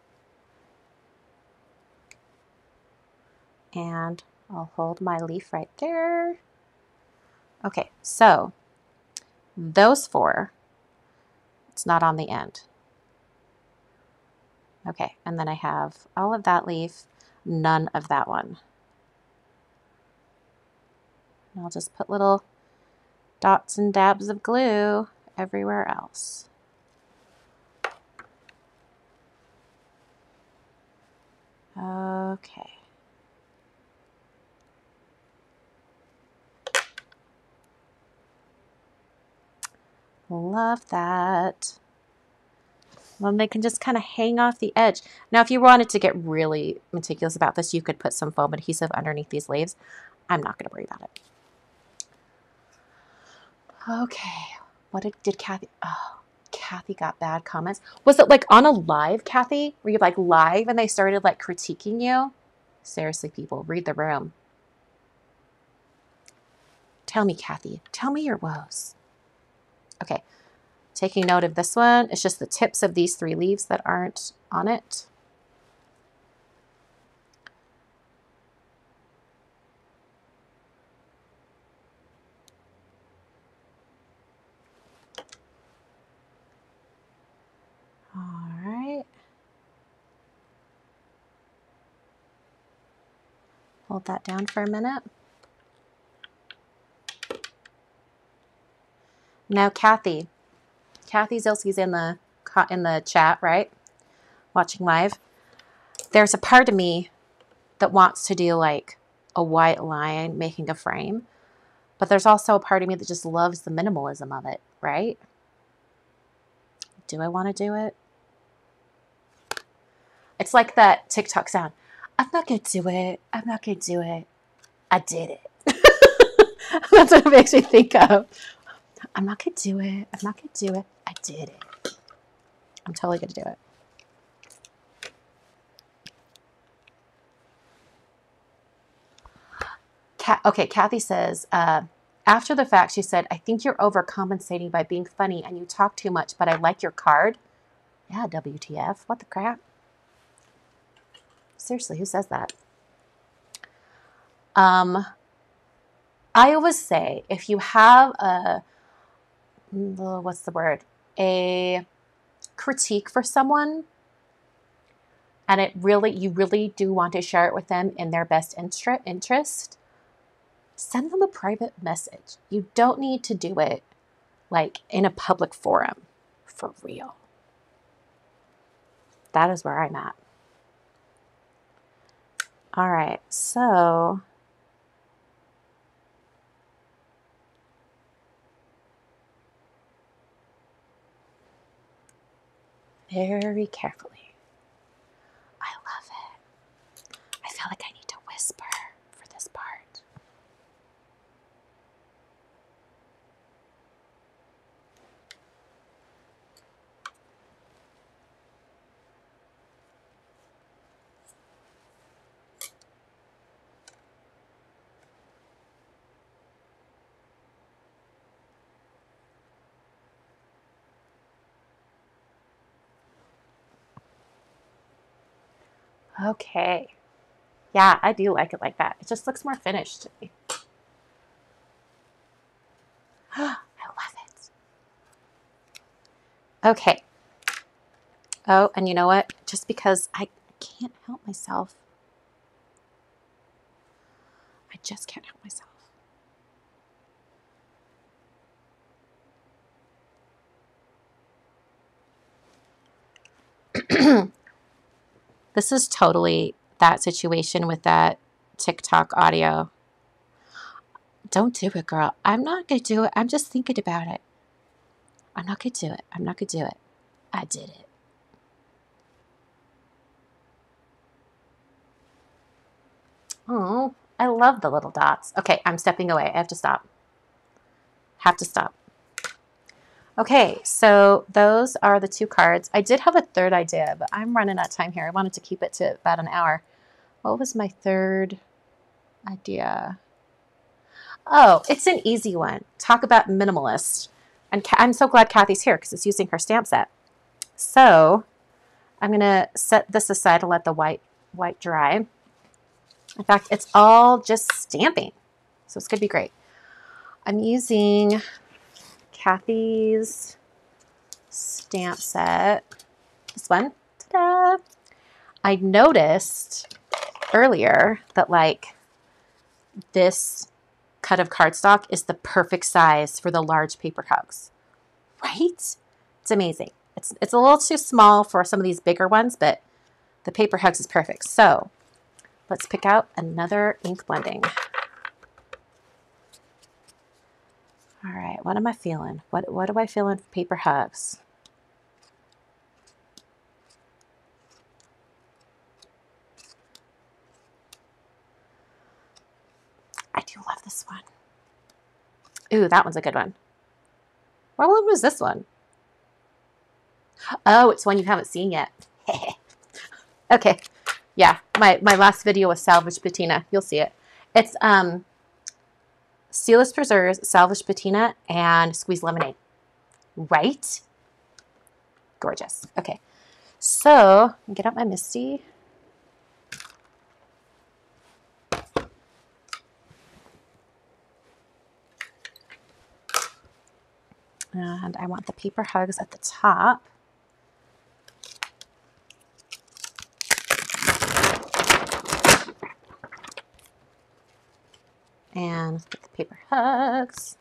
And I'll hold my leaf right there. Okay, so those four, it's not on the end. Okay, and then I have all of that leaf, none of that one. And I'll just put little dots and dabs of glue everywhere else. Okay. Love that. Well, they can just kind of hang off the edge. Now, if you wanted to get really meticulous about this, you could put some foam adhesive underneath these leaves. I'm not going to worry about it. Okay. What did, did Kathy... Oh, Kathy got bad comments. Was it like on a live, Kathy? Were you like live and they started like critiquing you? Seriously, people, read the room. Tell me, Kathy. Tell me your woes. Okay. Taking note of this one. It's just the tips of these three leaves that aren't on it. All right. Hold that down for a minute. Now, Kathy. Kathy Zilski's in the in the chat, right? Watching live. There's a part of me that wants to do like a white line making a frame, but there's also a part of me that just loves the minimalism of it, right? Do I want to do it? It's like that TikTok sound. I'm not going to do it. I'm not going to do it. I did it. That's what it makes me think of. I'm not going to do it. I'm not going to do it. I did it. I'm totally going to do it. Kat, okay, Kathy says, uh, after the fact, she said, I think you're overcompensating by being funny and you talk too much, but I like your card. Yeah, W T F. What the crap? Seriously, who says that? Um, I always say, if you have a, what's the word? A critique for someone, and it really, you really do want to share it with them in their best interest, send them a private message. You don't need to do it like in a public forum, for real. That is where I'm at. All right, so very carefully. I love it. I feel like I need to whisper for this part. Okay. Yeah, I do like it like that. It just looks more finished to me. I love it. Okay. Oh, and you know what? Just because I can't help myself. I just can't help myself. This is totally that situation with that TikTok audio. Don't do it, girl. I'm not going to do it. I'm just thinking about it. I'm not going to do it. I'm not going to do it. I did it. Oh, I love the little dots. Okay, I'm stepping away. I have to stop. Have to stop. Okay, so those are the two cards. I did have a third idea, but I'm running out of time here. I wanted to keep it to about an hour. What was my third idea? Oh, it's an easy one. Talk about minimalist. And I'm so glad Kathy's here because it's using her stamp set. So I'm going to set this aside and let the white white dry. In fact, it's all just stamping. So it's going to be great. I'm using Kathy's stamp set. This one. Ta-da! I noticed earlier that like this cut of cardstock is the perfect size for the large paper hugs, right? It's amazing. It's, it's a little too small for some of these bigger ones, but the paper hugs is perfect. So let's pick out another ink blending. All right, what am I feeling? What, what do I feel in paper hugs? I do love this one. Ooh, that one's a good one. What one was this one? Oh, it's one you haven't seen yet. Okay. Yeah, my, my last video was Salvage Patina. You'll see it. It's um, Seedless Preserves, Salvage Patina, and Squeeze Lemonade. Right? Gorgeous. Okay. So, get out my MISTI. And I want the paper hugs at the top. And let's get the paper hugs.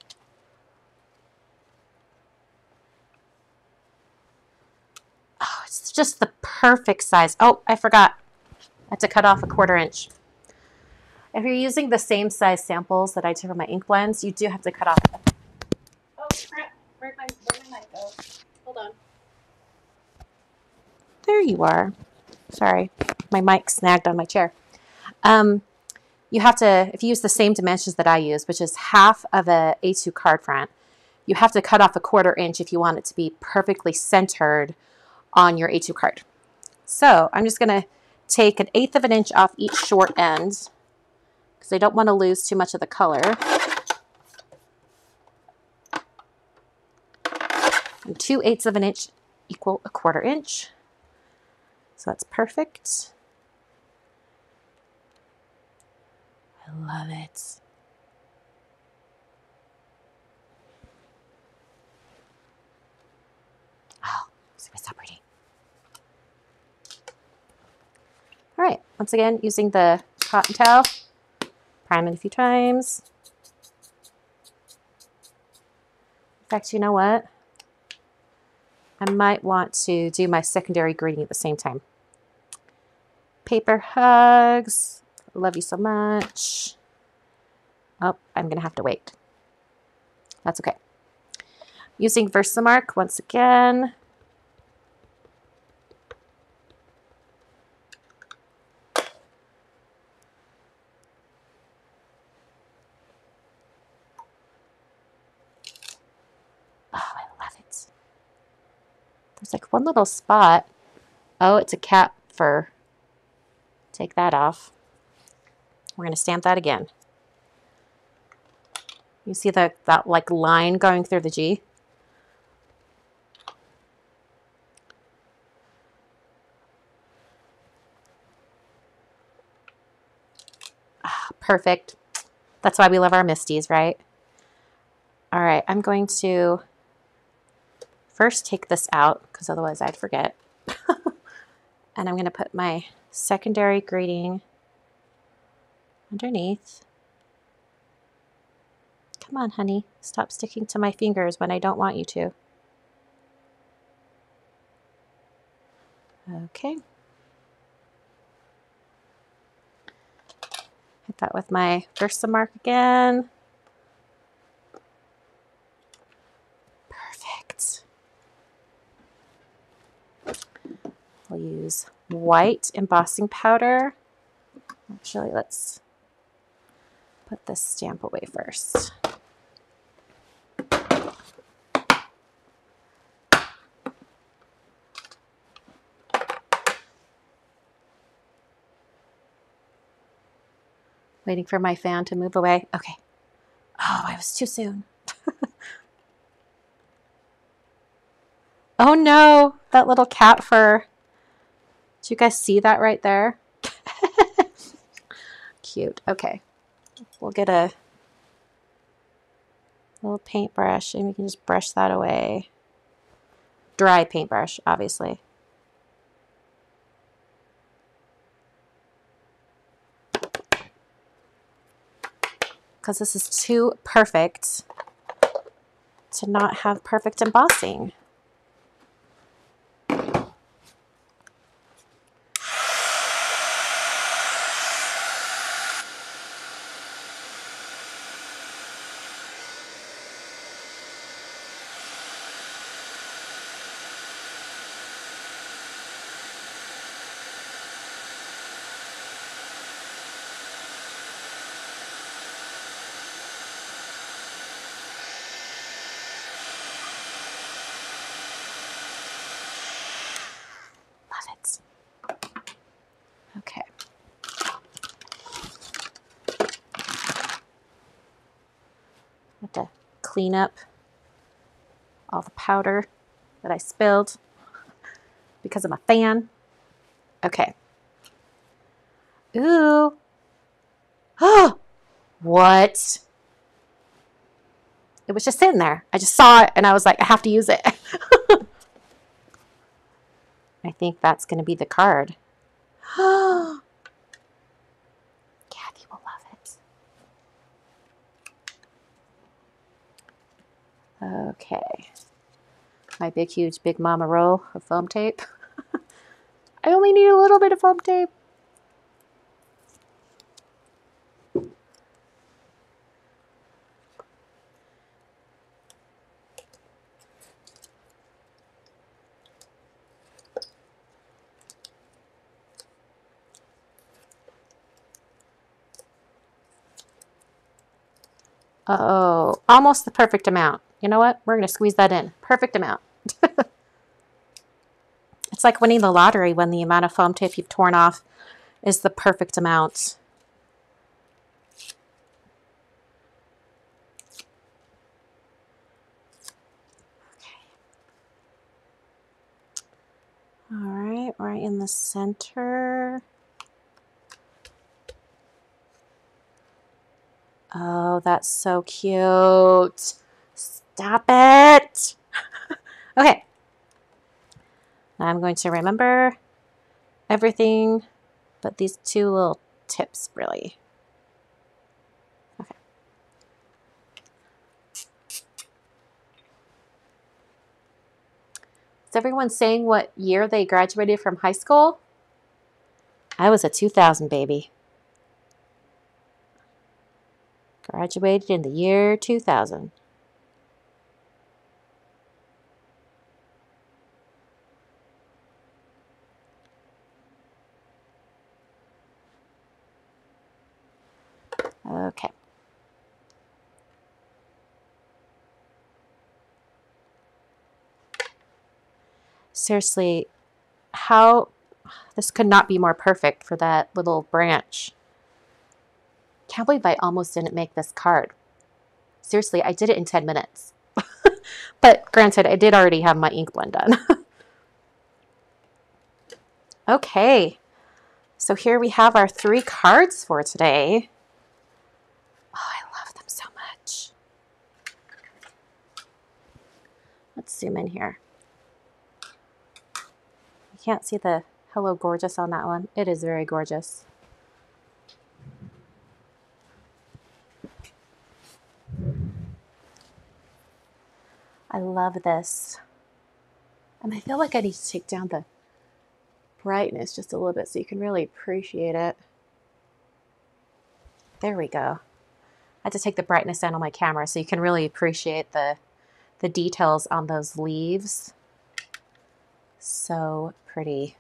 Oh, it's just the perfect size. Oh, I forgot. I had to cut off a quarter inch. If you're using the same size samples that I took from my ink blends, you do have to cut off. Oh, crap. Where'd my, where'd my knife go? Hold on. There you are. Sorry. My mic snagged on my chair. Um, you have to, if you use the same dimensions that I use, which is half of a A two card front, you have to cut off a quarter inch if you want it to be perfectly centered on your A two card. So I'm just going to take an eighth of an inch off each short end because I don't want to lose too much of the color. And two eighths of an inch equal a quarter inch. So that's perfect. I love it. Oh, see what's pretty. All right, once again, using the cotton towel, prime it a few times. In fact, you know what? I might want to do my secondary greeting at the same time. Paper hugs. Love you so much. Oh, I'm going to have to wait. That's okay. Using Versamark once again. Oh, I love it. There's like one little spot. Oh, it's a cat fur. Take that off. We're going to stamp that again. You see the, that like line going through the G? perfect. That's why we love our MISTIs, right? All right, I'm going to first take this out because otherwise I'd forget. And I'm going to put my secondary grading underneath. Come on, honey. Stop sticking to my fingers when I don't want you to. Okay. Hit that with my Versamark again. Perfect. We'll use white embossing powder. Actually, let's put this stamp away first. Waiting for my fan to move away. Okay. Oh, I was too soon. Oh no, that little cat fur. Did you guys see that right there? Cute. Okay. We'll get a little paintbrush and we can just brush that away. Dry paintbrush, obviously. Because this is too perfect to not have perfect embossing. Okay. I have to clean up all the powder that I spilled because I'm a fan. Okay. Ooh. Oh, what? It was just sitting there. I just saw it and I was like, I have to use it. I think that's going to be the card. Kathy will love it. Okay. My big, huge, big mama roll of foam tape. I only need a little bit of foam tape. Uh-oh, almost the perfect amount. You know what? We're going to squeeze that in. Perfect amount. It's like winning the lottery when the amount of foam tape you've torn off is the perfect amount. Okay. All right, right in the center. Oh, that's so cute. Stop it. Okay. Now I'm going to remember everything but these two little tips, really. Okay. Is everyone saying what year they graduated from high school? I was a two thousand baby. Graduated in the year two thousand. Okay. Seriously, how this could not be more perfect for that little branch. Can't believe I almost didn't make this card. Seriously, I did it in ten minutes. But granted, I did already have my ink blend done. Okay, so here we have our three cards for today. Let's zoom in here. You can't see the Hello Gorgeous on that one. It is very gorgeous. I love this. And I feel like I need to take down the brightness just a little bit so you can really appreciate it. There we go. I had to take the brightness down on my camera so you can really appreciate the, the details on those leaves. So pretty.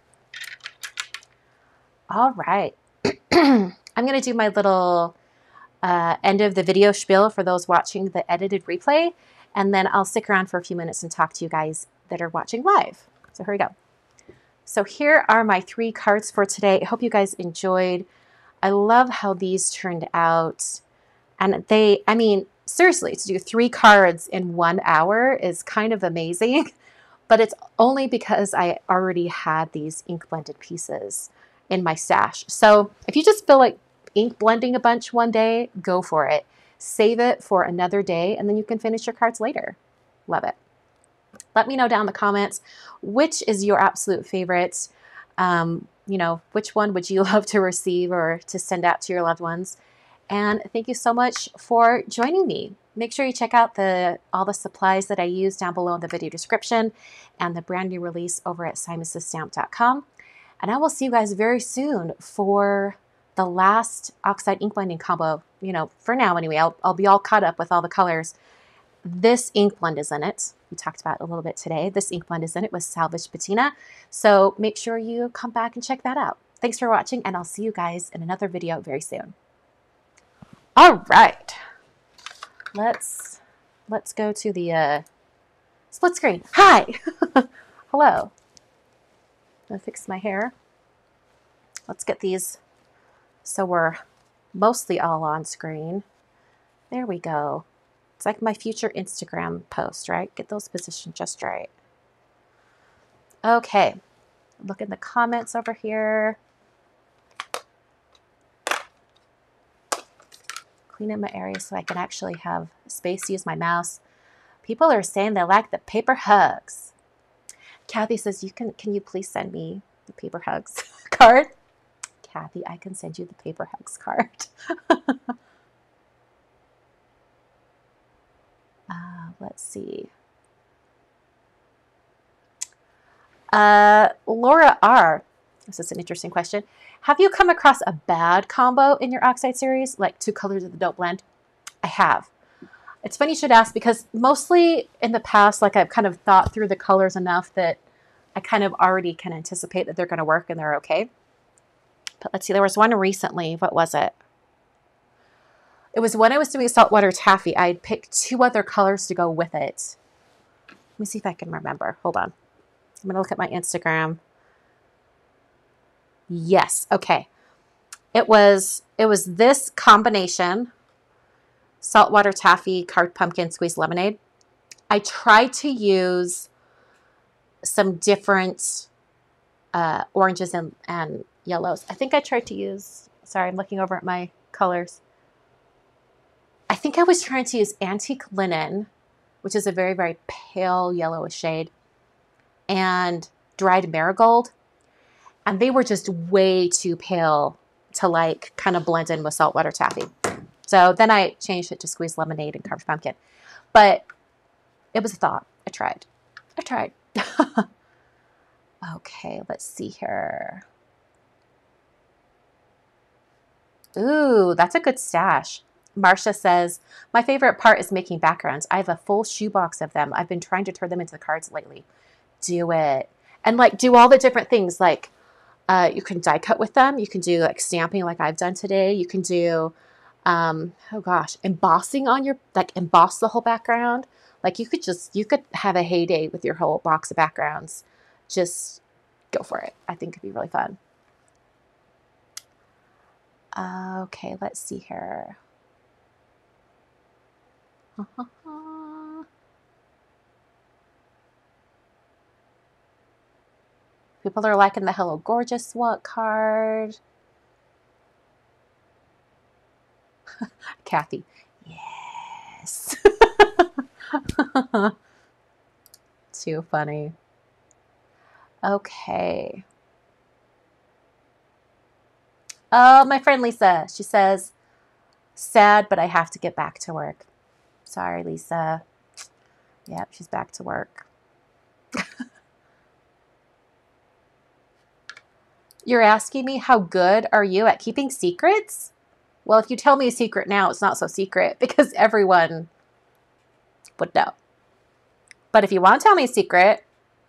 All right. I'm going to do my little uh, end of the video spiel for those watching the edited replay. And then I'll stick around for a few minutes and talk to you guys that are watching live. So here we go. So here are my three cards for today. I hope you guys enjoyed. I love how these turned out. And they, I mean, seriously, to do three cards in one hour is kind of amazing. But it's only because I already had these ink blended pieces in my stash. So if you just feel like ink blending a bunch one day, go for it. Save it for another day, and then you can finish your cards later. Love it. Let me know down in the comments, which is your absolute favorite? Um, you know, which one would you love to receive or to send out to your loved ones? And thank you so much for joining me. Make sure you check out the all the supplies that I use down below in the video description and the brand new release over at simons stamp dot com. And I will see you guys very soon for the last Oxide ink blending combo. You know, for now anyway, I'll, I'll be all caught up with all the colors. This ink blend is in it. We talked about it a little bit today. This ink blend is in it with Salvage Patina. So make sure you come back and check that out. Thanks for watching, and I'll see you guys in another video very soon. All right. Let's let's go to the uh, split screen. Hi. Hello. I'm gonna fix my hair. Let's get these so we're mostly all on screen. There we go. It's like my future Instagram post, right? Get those positioned just right. Okay. Look in the comments over here. Clean up my area so I can actually have space to use my mouse. People are saying they like the paper hugs. Kathy says, "You can can you please send me the paper hugs card?" Kathy, I can send you the paper hugs card. uh, let's see. Uh, Laura R. This is an interesting question. Have you come across a bad combo in your Oxide series, like two colors that don't blend? I have. It's funny you should ask because mostly in the past, like I've kind of thought through the colors enough that I kind of already can anticipate that they're going to work and they're okay. But let's see, there was one recently. What was it? It was when I was doing Saltwater Taffy. I had picked two other colors to go with it. Let me see if I can remember. Hold on. I'm going to look at my Instagram. Yes. Okay. It was, it was this combination, Saltwater Taffy, Card Pumpkin, Squeezed Lemonade. I tried to use some different uh, oranges and, and yellows. I think I tried to use, sorry, I'm looking over at my colors. I think I was trying to use Antique Linen, which is a very, very pale yellowish shade, and Dried Marigold. And they were just way too pale to like kind of blend in with Saltwater Taffy. So then I changed it to Squeezed Lemonade and Carved Pumpkin. But it was a thought. I tried. I tried. Okay, let's see here. Ooh, that's a good stash. Marcia says, my favorite part is making backgrounds. I have a full shoebox of them. I've been trying to turn them into the cards lately. Do it. And like do all the different things. Like uh, you can die cut with them. You can do like stamping like I've done today. You can do, um, oh gosh, embossing on your, like emboss the whole background. Like you could just, you could have a heyday with your whole box of backgrounds. Just go for it. I think it'd be really fun. Uh, okay, let's see here. People are liking the Hello Gorgeous what card. Kathy, yes. Too funny. Okay. Oh, my friend Lisa. She says, sad, but I have to get back to work. Sorry, Lisa. Yep, she's back to work. You're asking me how good are you at keeping secrets? Well, if you tell me a secret now, it's not so secret because everyone would know. But if you want to tell me a secret,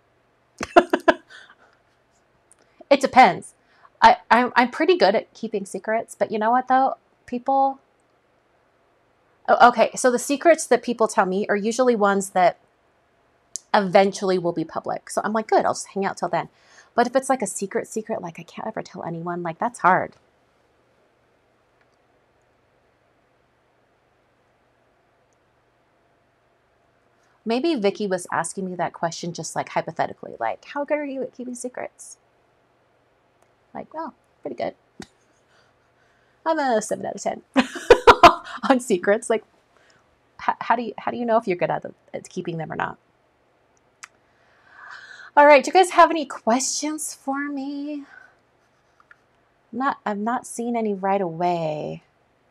it depends. I, I'm, I'm pretty good at keeping secrets, but you know what though? People, oh, okay, so the secrets that people tell me are usually ones that eventually will be public. So I'm like, good, I'll just hang out till then. But if it's like a secret secret, like I can't ever tell anyone, like that's hard. Maybe Vicky was asking me that question just like hypothetically, like, how good are you at keeping secrets? Like, well, pretty good. I'm a seven out of ten on secrets. Like, how, how do you how do you know if you're good at, at keeping them or not? All right, do you guys have any questions for me? I'm not I'm not seeing any right away.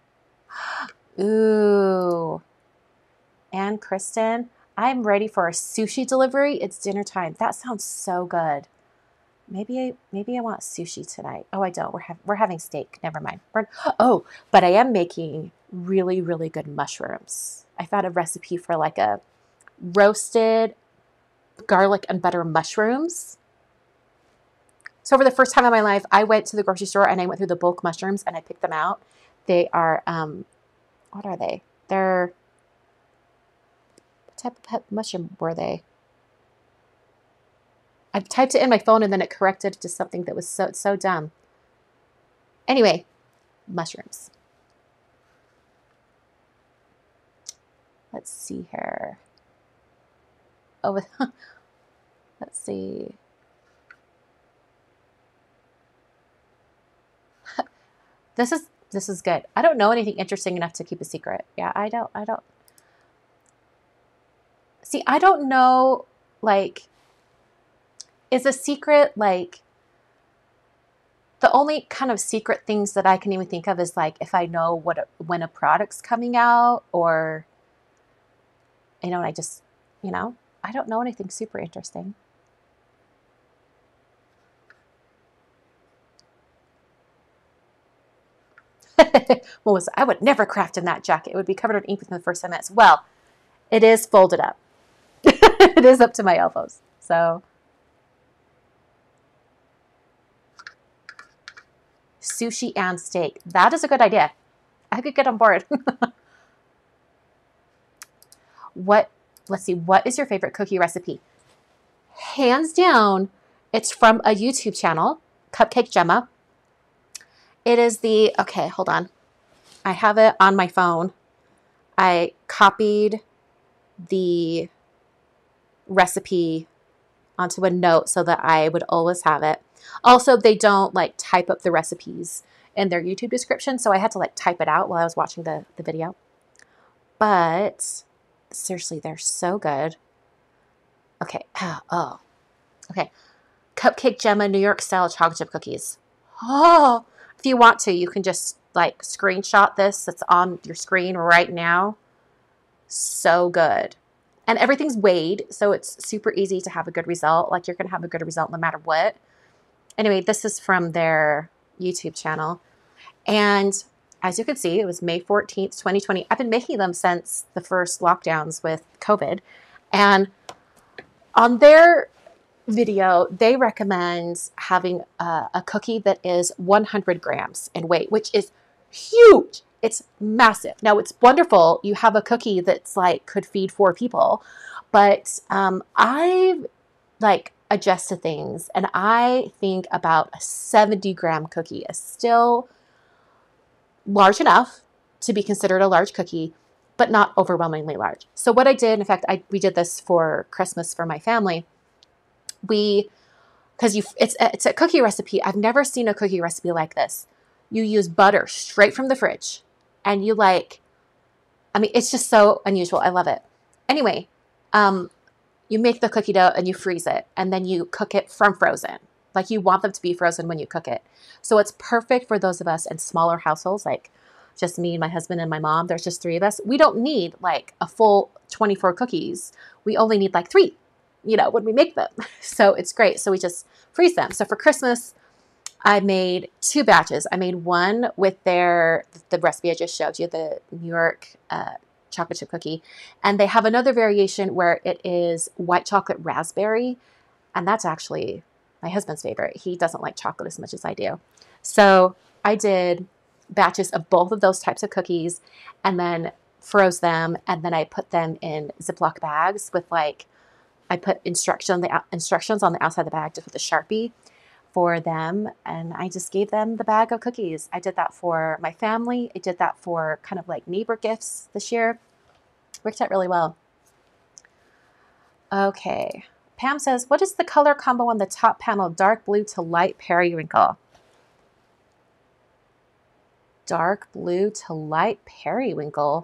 Ooh, and Kristen, I'm ready for a sushi delivery. It's dinner time. That sounds so good. Maybe I maybe I want sushi tonight. Oh, I don't. We're ha we're having steak. Never mind. We're, oh, but I am making really really good mushrooms. I found a recipe for like a roasted garlic and butter mushrooms. So for the first time in my life, I went to the grocery store and I went through the bulk mushrooms and I picked them out. They are um, what are they? They're what type of mushroom were they? I typed it in my phone and then it corrected to something that was so, so dumb. Anyway, mushrooms. Let's see here. Oh, let's see. This is, this is good. I don't know anything interesting enough to keep a secret. Yeah, I don't, I don't. See, I don't know, like, is a secret, like, the only kind of secret things that I can even think of is like if I know what a, when a product's coming out, or, you know, and I just, you know, I don't know anything super interesting. Melissa, I would never craft in that jacket. It would be covered in ink within the first ten minutes. Well, it is folded up. It is up to my elbows. So sushi and steak. That is a good idea. I could get on board. What, let's see, what is your favorite cookie recipe? Hands down, it's from a YouTube channel, Cupcake Gemma. It is the, okay, hold on. I have it on my phone. I copied the recipe onto a note so that I would always have it. Also, they don't like type up the recipes in their YouTube description, so I had to like type it out while I was watching the, the video. But seriously, they're so good. Okay, oh, okay. Cupcake Gemma New York style chocolate chip cookies. Oh, if you want to, you can just like screenshot this. That's on your screen right now. So good. And everything's weighed, so it's super easy to have a good result. Like you're going to have a good result no matter what. Anyway, this is from their YouTube channel. And as you can see, it was May fourteenth, twenty twenty. I've been making them since the first lockdowns with COVID. And on their video, they recommend having a, a cookie that is one hundred grams in weight, which is huge. It's massive. Now it's wonderful. You have a cookie that's like could feed four people, but um, I've like adjusted things, and I think about a seventy gram cookie is still large enough to be considered a large cookie, but not overwhelmingly large. So what I did, in fact, I we did this for Christmas for my family. We, because you, it's it's a cookie recipe. I've never seen a cookie recipe like this. You use butter straight from the fridge, and you like, I mean, it's just so unusual. I love it. Anyway, um, you make the cookie dough and you freeze it, and then you cook it from frozen. Like you want them to be frozen when you cook it. So it's perfect for those of us in smaller households, like just me and my husband and my mom. There's just three of us. We don't need like a full twenty-four cookies. We only need like three, you know, when we make them. So it's great. So we just freeze them. So for Christmas, I made two batches. I made one with their, the recipe I just showed you, the New York uh, chocolate chip cookie. And they have another variation where it is white chocolate raspberry. And that's actually my husband's favorite. He doesn't like chocolate as much as I do. So I did batches of both of those types of cookies and then froze them. And then I put them in Ziploc bags with like, I put instruction, the instructions on the outside of the bag just with a Sharpie for them. And I just gave them the bag of cookies. I did that for my family. I did that for kind of like neighbor gifts this year. Worked out really well. Okay. Pam says, what is the color combo on the top panel? Dark blue to light periwinkle. Dark blue to light periwinkle.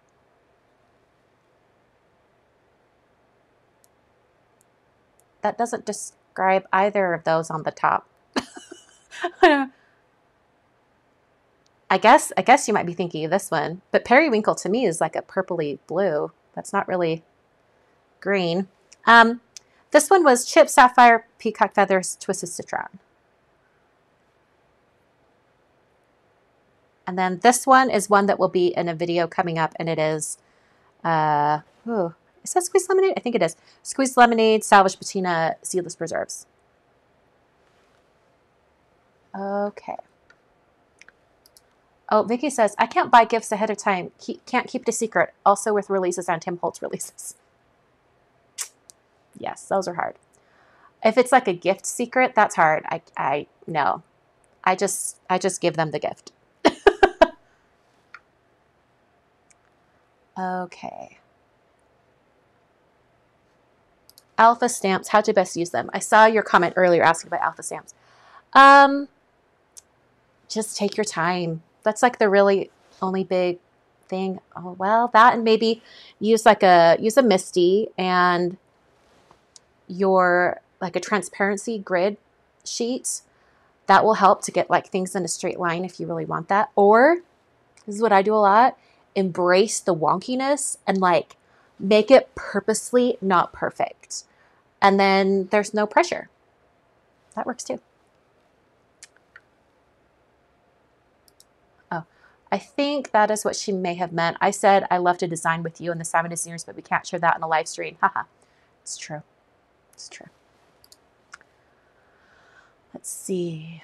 That doesn't describe either of those on the top. I guess I guess you might be thinking of this one, but periwinkle to me is like a purpley blue. That's not really green. Um, this one was chip sapphire, peacock feathers, twisted citron. And then this one is one that will be in a video coming up, and it is, uh, ooh, is that squeezed lemonade? I think it is. Squeezed lemonade, salvage patina, seedless preserves. Okay. Oh, Vicky says, I can't buy gifts ahead of time. Keep, can't keep it a secret. Also with releases on Tim Holtz releases. Yes, those are hard. If it's like a gift secret, that's hard. I, I, no. I just, I just give them the gift. Okay. Alpha stamps, how to best use them. I saw your comment earlier asking about alpha stamps. Um, just take your time. That's like the really only big thing. Oh, well, that and maybe use like a, use a MISTI and your, like a transparency grid sheet. That will help to get like things in a straight line if you really want that. Or, this is what I do a lot, embrace the wonkiness and like make it purposely not perfect. And then there's no pressure. That works too. Oh, I think that is what she may have meant. I said, I love to design with you in the seven designers, but we can't share that in a live stream. Haha. It's true. It's true. Let's see.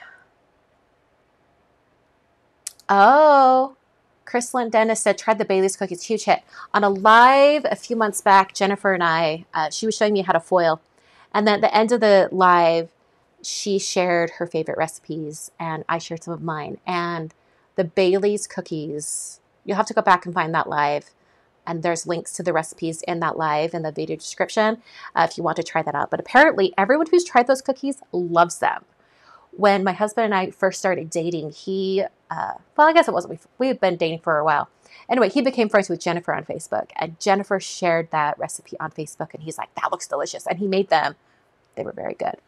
Oh, Chrysalyn Dennis said, tried the Bailey's cookies, huge hit. On a live a few months back, Jennifer and I, uh, she was showing me how to foil. And then at the end of the live, she shared her favorite recipes and I shared some of mine. And the Bailey's cookies, you'll have to go back and find that live. And there's links to the recipes in that live in the video description uh, if you want to try that out. But apparently everyone who's tried those cookies loves them. When my husband and I first started dating, he, uh, well, I guess it wasn't, we had been dating for a while. Anyway, he became friends with Jennifer on Facebook, and Jennifer shared that recipe on Facebook, and he's like, that looks delicious. And he made them. They were very good.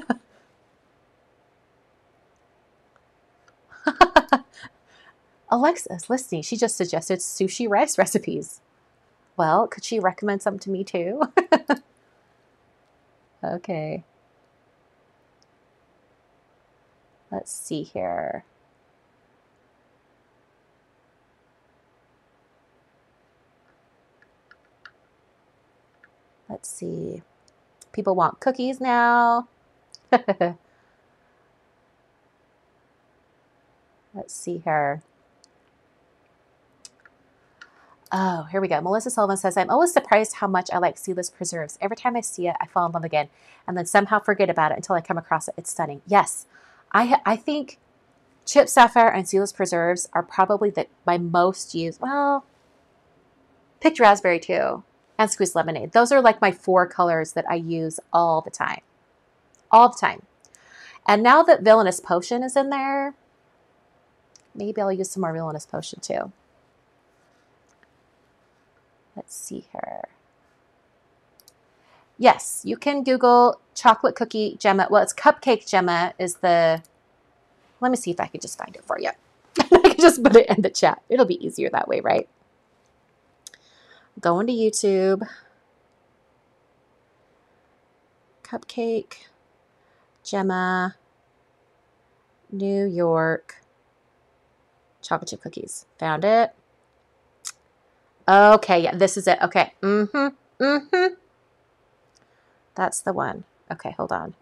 Alexa's listening. She just suggested sushi rice recipes. Well, could she recommend some to me too? Okay. Let's see here. Let's see. People want cookies now. Let's see here. Oh, here we go. Melissa Sullivan says, I'm always surprised how much I like seedless preserves. Every time I see it, I fall in love again and then somehow forget about it until I come across it. It's stunning. Yes, I, I think chip sapphire and seedless preserves are probably the, my most used. Well, picked raspberry too, and squeezed lemonade. Those are like my four colors that I use all the time. All the time. And now that Villainous Potion is in there, maybe I'll use some more Villainous Potion too. Let's see here. Yes, you can Google chocolate cookie gemma. Well, it's cupcake gemma is the, let me see if I can just find it for you. I can just put it in the chat. It'll be easier that way, right? Go into YouTube. Cupcake gemma New York chocolate chip cookies. Found it. Okay, yeah, this is it. Okay. Mm-hmm. Mm-hmm. That's the one. Okay, hold on.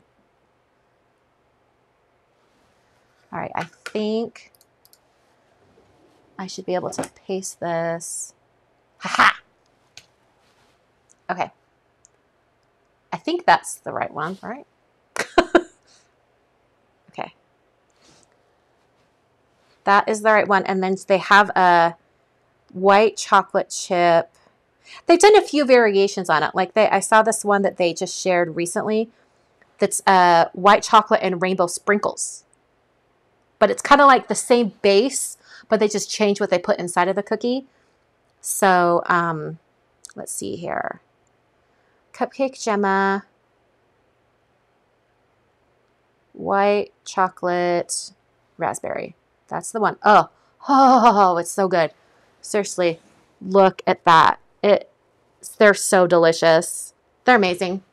All right, I think I should be able to paste this. Ha-ha! Okay. I think that's the right one, right? Okay. That is the right one. And then they have a white chocolate chip. They've done a few variations on it. Like they, I saw this one that they just shared recently that's uh, white chocolate and rainbow sprinkles. But it's kind of like the same base, but they just change what they put inside of the cookie. So um, let's see here. Cupcake gemma, white chocolate, raspberry. That's the one. Oh, oh, it's so good. Seriously, look at that. It, they're so delicious. They're amazing.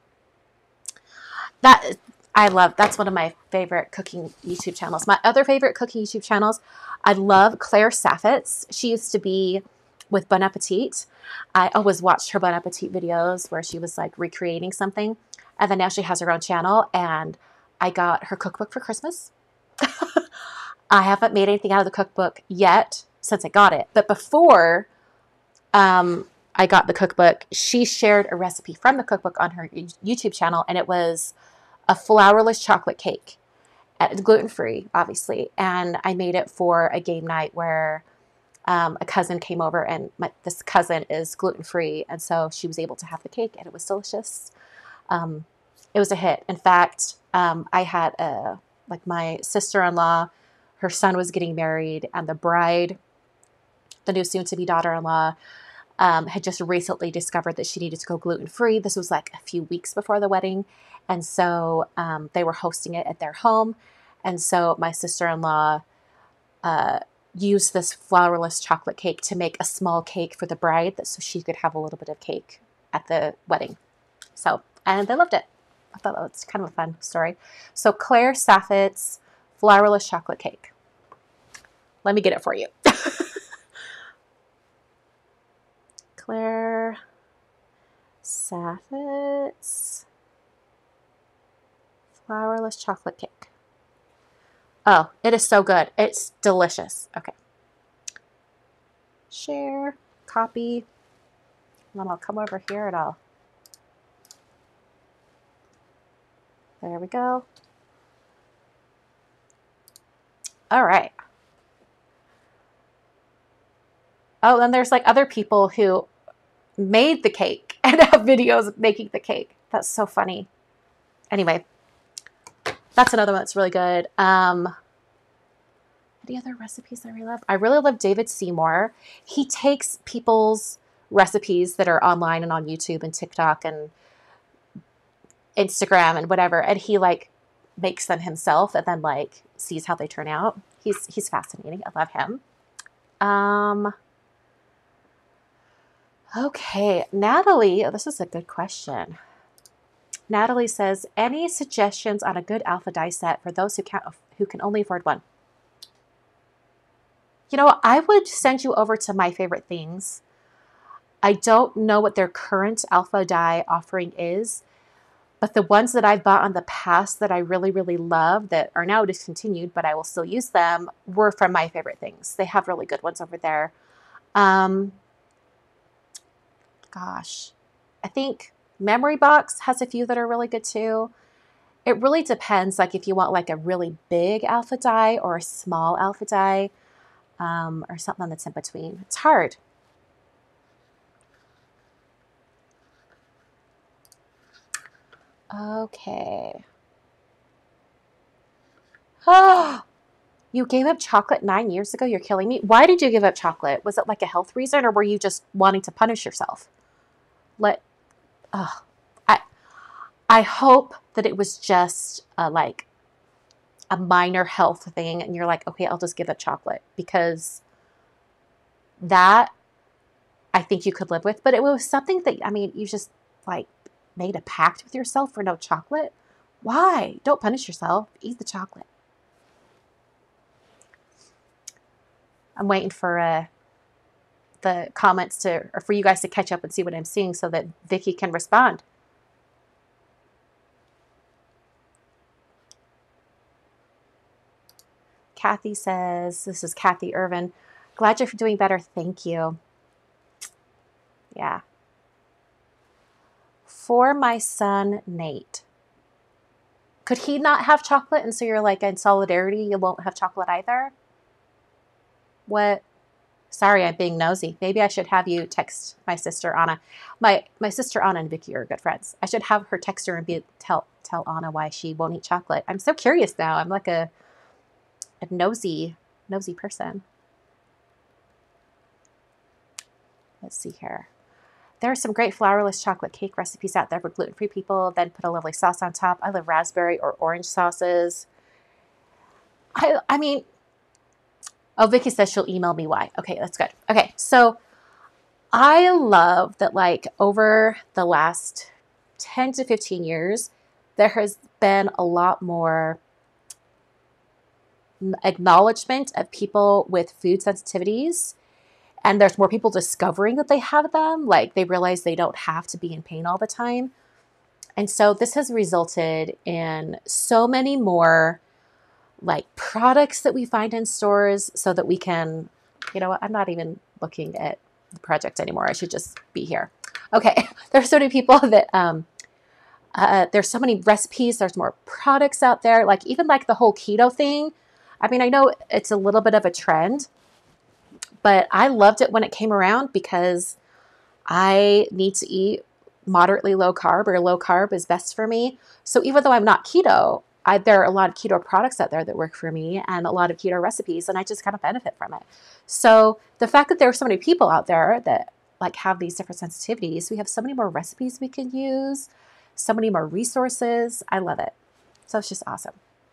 That I love. That's one of my favorite cooking YouTube channels. My other favorite cooking YouTube channels, I love Claire Saffitz. She used to be with Bon Appetit. I always watched her Bon Appetit videos where she was like recreating something. And then now she has her own channel, and I got her cookbook for Christmas. I haven't made anything out of the cookbook yet since I got it. But before um, I got the cookbook, she shared a recipe from the cookbook on her YouTube channel, and it was a flourless chocolate cake, gluten-free, obviously. And I made it for a game night where um, a cousin came over, and my, this cousin is gluten-free, and so she was able to have the cake, and it was delicious. Um, it was a hit. In fact, um, I had a, like my sister-in-law, her son was getting married, and the bride, the new soon-to-be daughter-in-law, um, had just recently discovered that she needed to go gluten-free. This was like a few weeks before the wedding. And so um, they were hosting it at their home. And so my sister-in-law uh, used this flourless chocolate cake to make a small cake for the bride that, so she could have a little bit of cake at the wedding. So, and they loved it. I thought that was kind of a fun story. So Claire Saffitz flourless chocolate cake. Let me get it for you. Claire Saffitz flourless chocolate cake. Oh, it is so good. It's delicious. Okay. Share, copy, and then I'll come over here and I'll, there we go. All right. Oh, and there's like other people who made the cake and have videos of making the cake. That's so funny. Anyway, that's another one that's really good. Um, any other recipes I really love? I really love David Seymour. He takes people's recipes that are online and on YouTube and TikTok and Instagram and whatever, and he like makes them himself and then like sees how they turn out. He's he's fascinating. I love him. Um, okay, Natalie, oh, this is a good question. Natalie says, any suggestions on a good alpha die set for those who can't who can only afford one? You know, I would send you over to My Favorite Things. I don't know what their current alpha die offering is, but the ones that I've bought in the past that I really, really love that are now discontinued, but I will still use them, were from My Favorite Things. They have really good ones over there. Um, gosh, I think Memory Box has a few that are really good too. It really depends, like if you want like a really big alpha die or a small alpha die, um, or something that's in between. It's hard. Okay. Oh, you gave up chocolate nine years ago? You're killing me. Why did you give up chocolate? Was it like a health reason, or were you just wanting to punish yourself? Let, oh, I, I hope that it was just a, like a minor health thing and you're like, okay, I'll just give it chocolate, because that I think you could live with. But it was something that, I mean, you just like made a pact with yourself for no chocolate. Why? Don't punish yourself. Eat the chocolate. I'm waiting for uh, the comments to, or for you guys to catch up and see what I'm seeing so that Vicky can respond. Kathy says, this is Kathy Irvin, glad you're doing better. Thank you. Yeah. For my son, Nate. Could he not have chocolate? And so you're like, in solidarity, you won't have chocolate either? What? Sorry, I'm being nosy. Maybe I should have you text my sister, Anna. My my sister, Anna, and Vicky are good friends. I should have her text her and be, tell, tell Anna why she won't eat chocolate. I'm so curious now. I'm like a... a nosy, nosy person. Let's see here. There are some great flourless chocolate cake recipes out there for gluten-free people. Then put a lovely sauce on top. I love raspberry or orange sauces. I, I mean, oh, Vicky says she'll email me why. Okay, that's good. Okay, so I love that, like, over the last ten to fifteen years, there has been a lot more acknowledgement of people with food sensitivities, and there's more people discovering that they have them. Like, they realize they don't have to be in pain all the time. And so this has resulted in so many more like products that we find in stores so that we can, you know what, I'm not even looking at the project anymore. I should just be here. Okay, there's so many people that um uh, there's so many recipes, there's more products out there, like even like the whole keto thing. I mean, I know it's a little bit of a trend, but I loved it when it came around because I need to eat moderately low carb, or low carb is best for me. So even though I'm not keto, I, there are a lot of keto products out there that work for me and a lot of keto recipes, and I just kind of benefit from it. So the fact that there are so many people out there that like have these different sensitivities, we have so many more recipes we can use, so many more resources. I love it. So it's just awesome.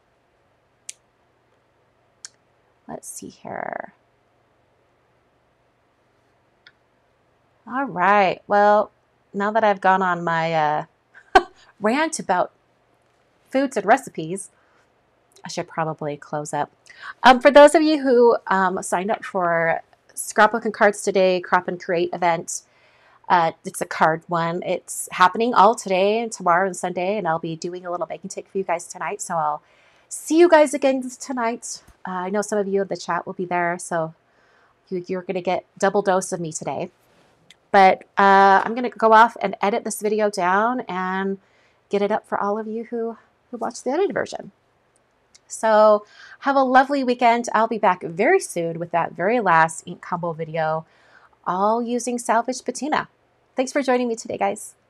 Let's see here. All right. Well, now that I've gone on my uh, rant about foods and recipes, I should probably close up. Um, for those of you who um, signed up for Scrapbook and Cards Today Crop and Create event, uh, it's a card one. It's happening all today and tomorrow and Sunday, and I'll be doing a little baking take for you guys tonight. So I'll see you guys again tonight. Uh, I know some of you in the chat will be there, so you, you're going to get double dose of me today. But uh, I'm going to go off and edit this video down and get it up for all of you who, who watch the edited version. So have a lovely weekend. I'll be back very soon with that very last ink combo video, all using salvaged patina. Thanks for joining me today, guys.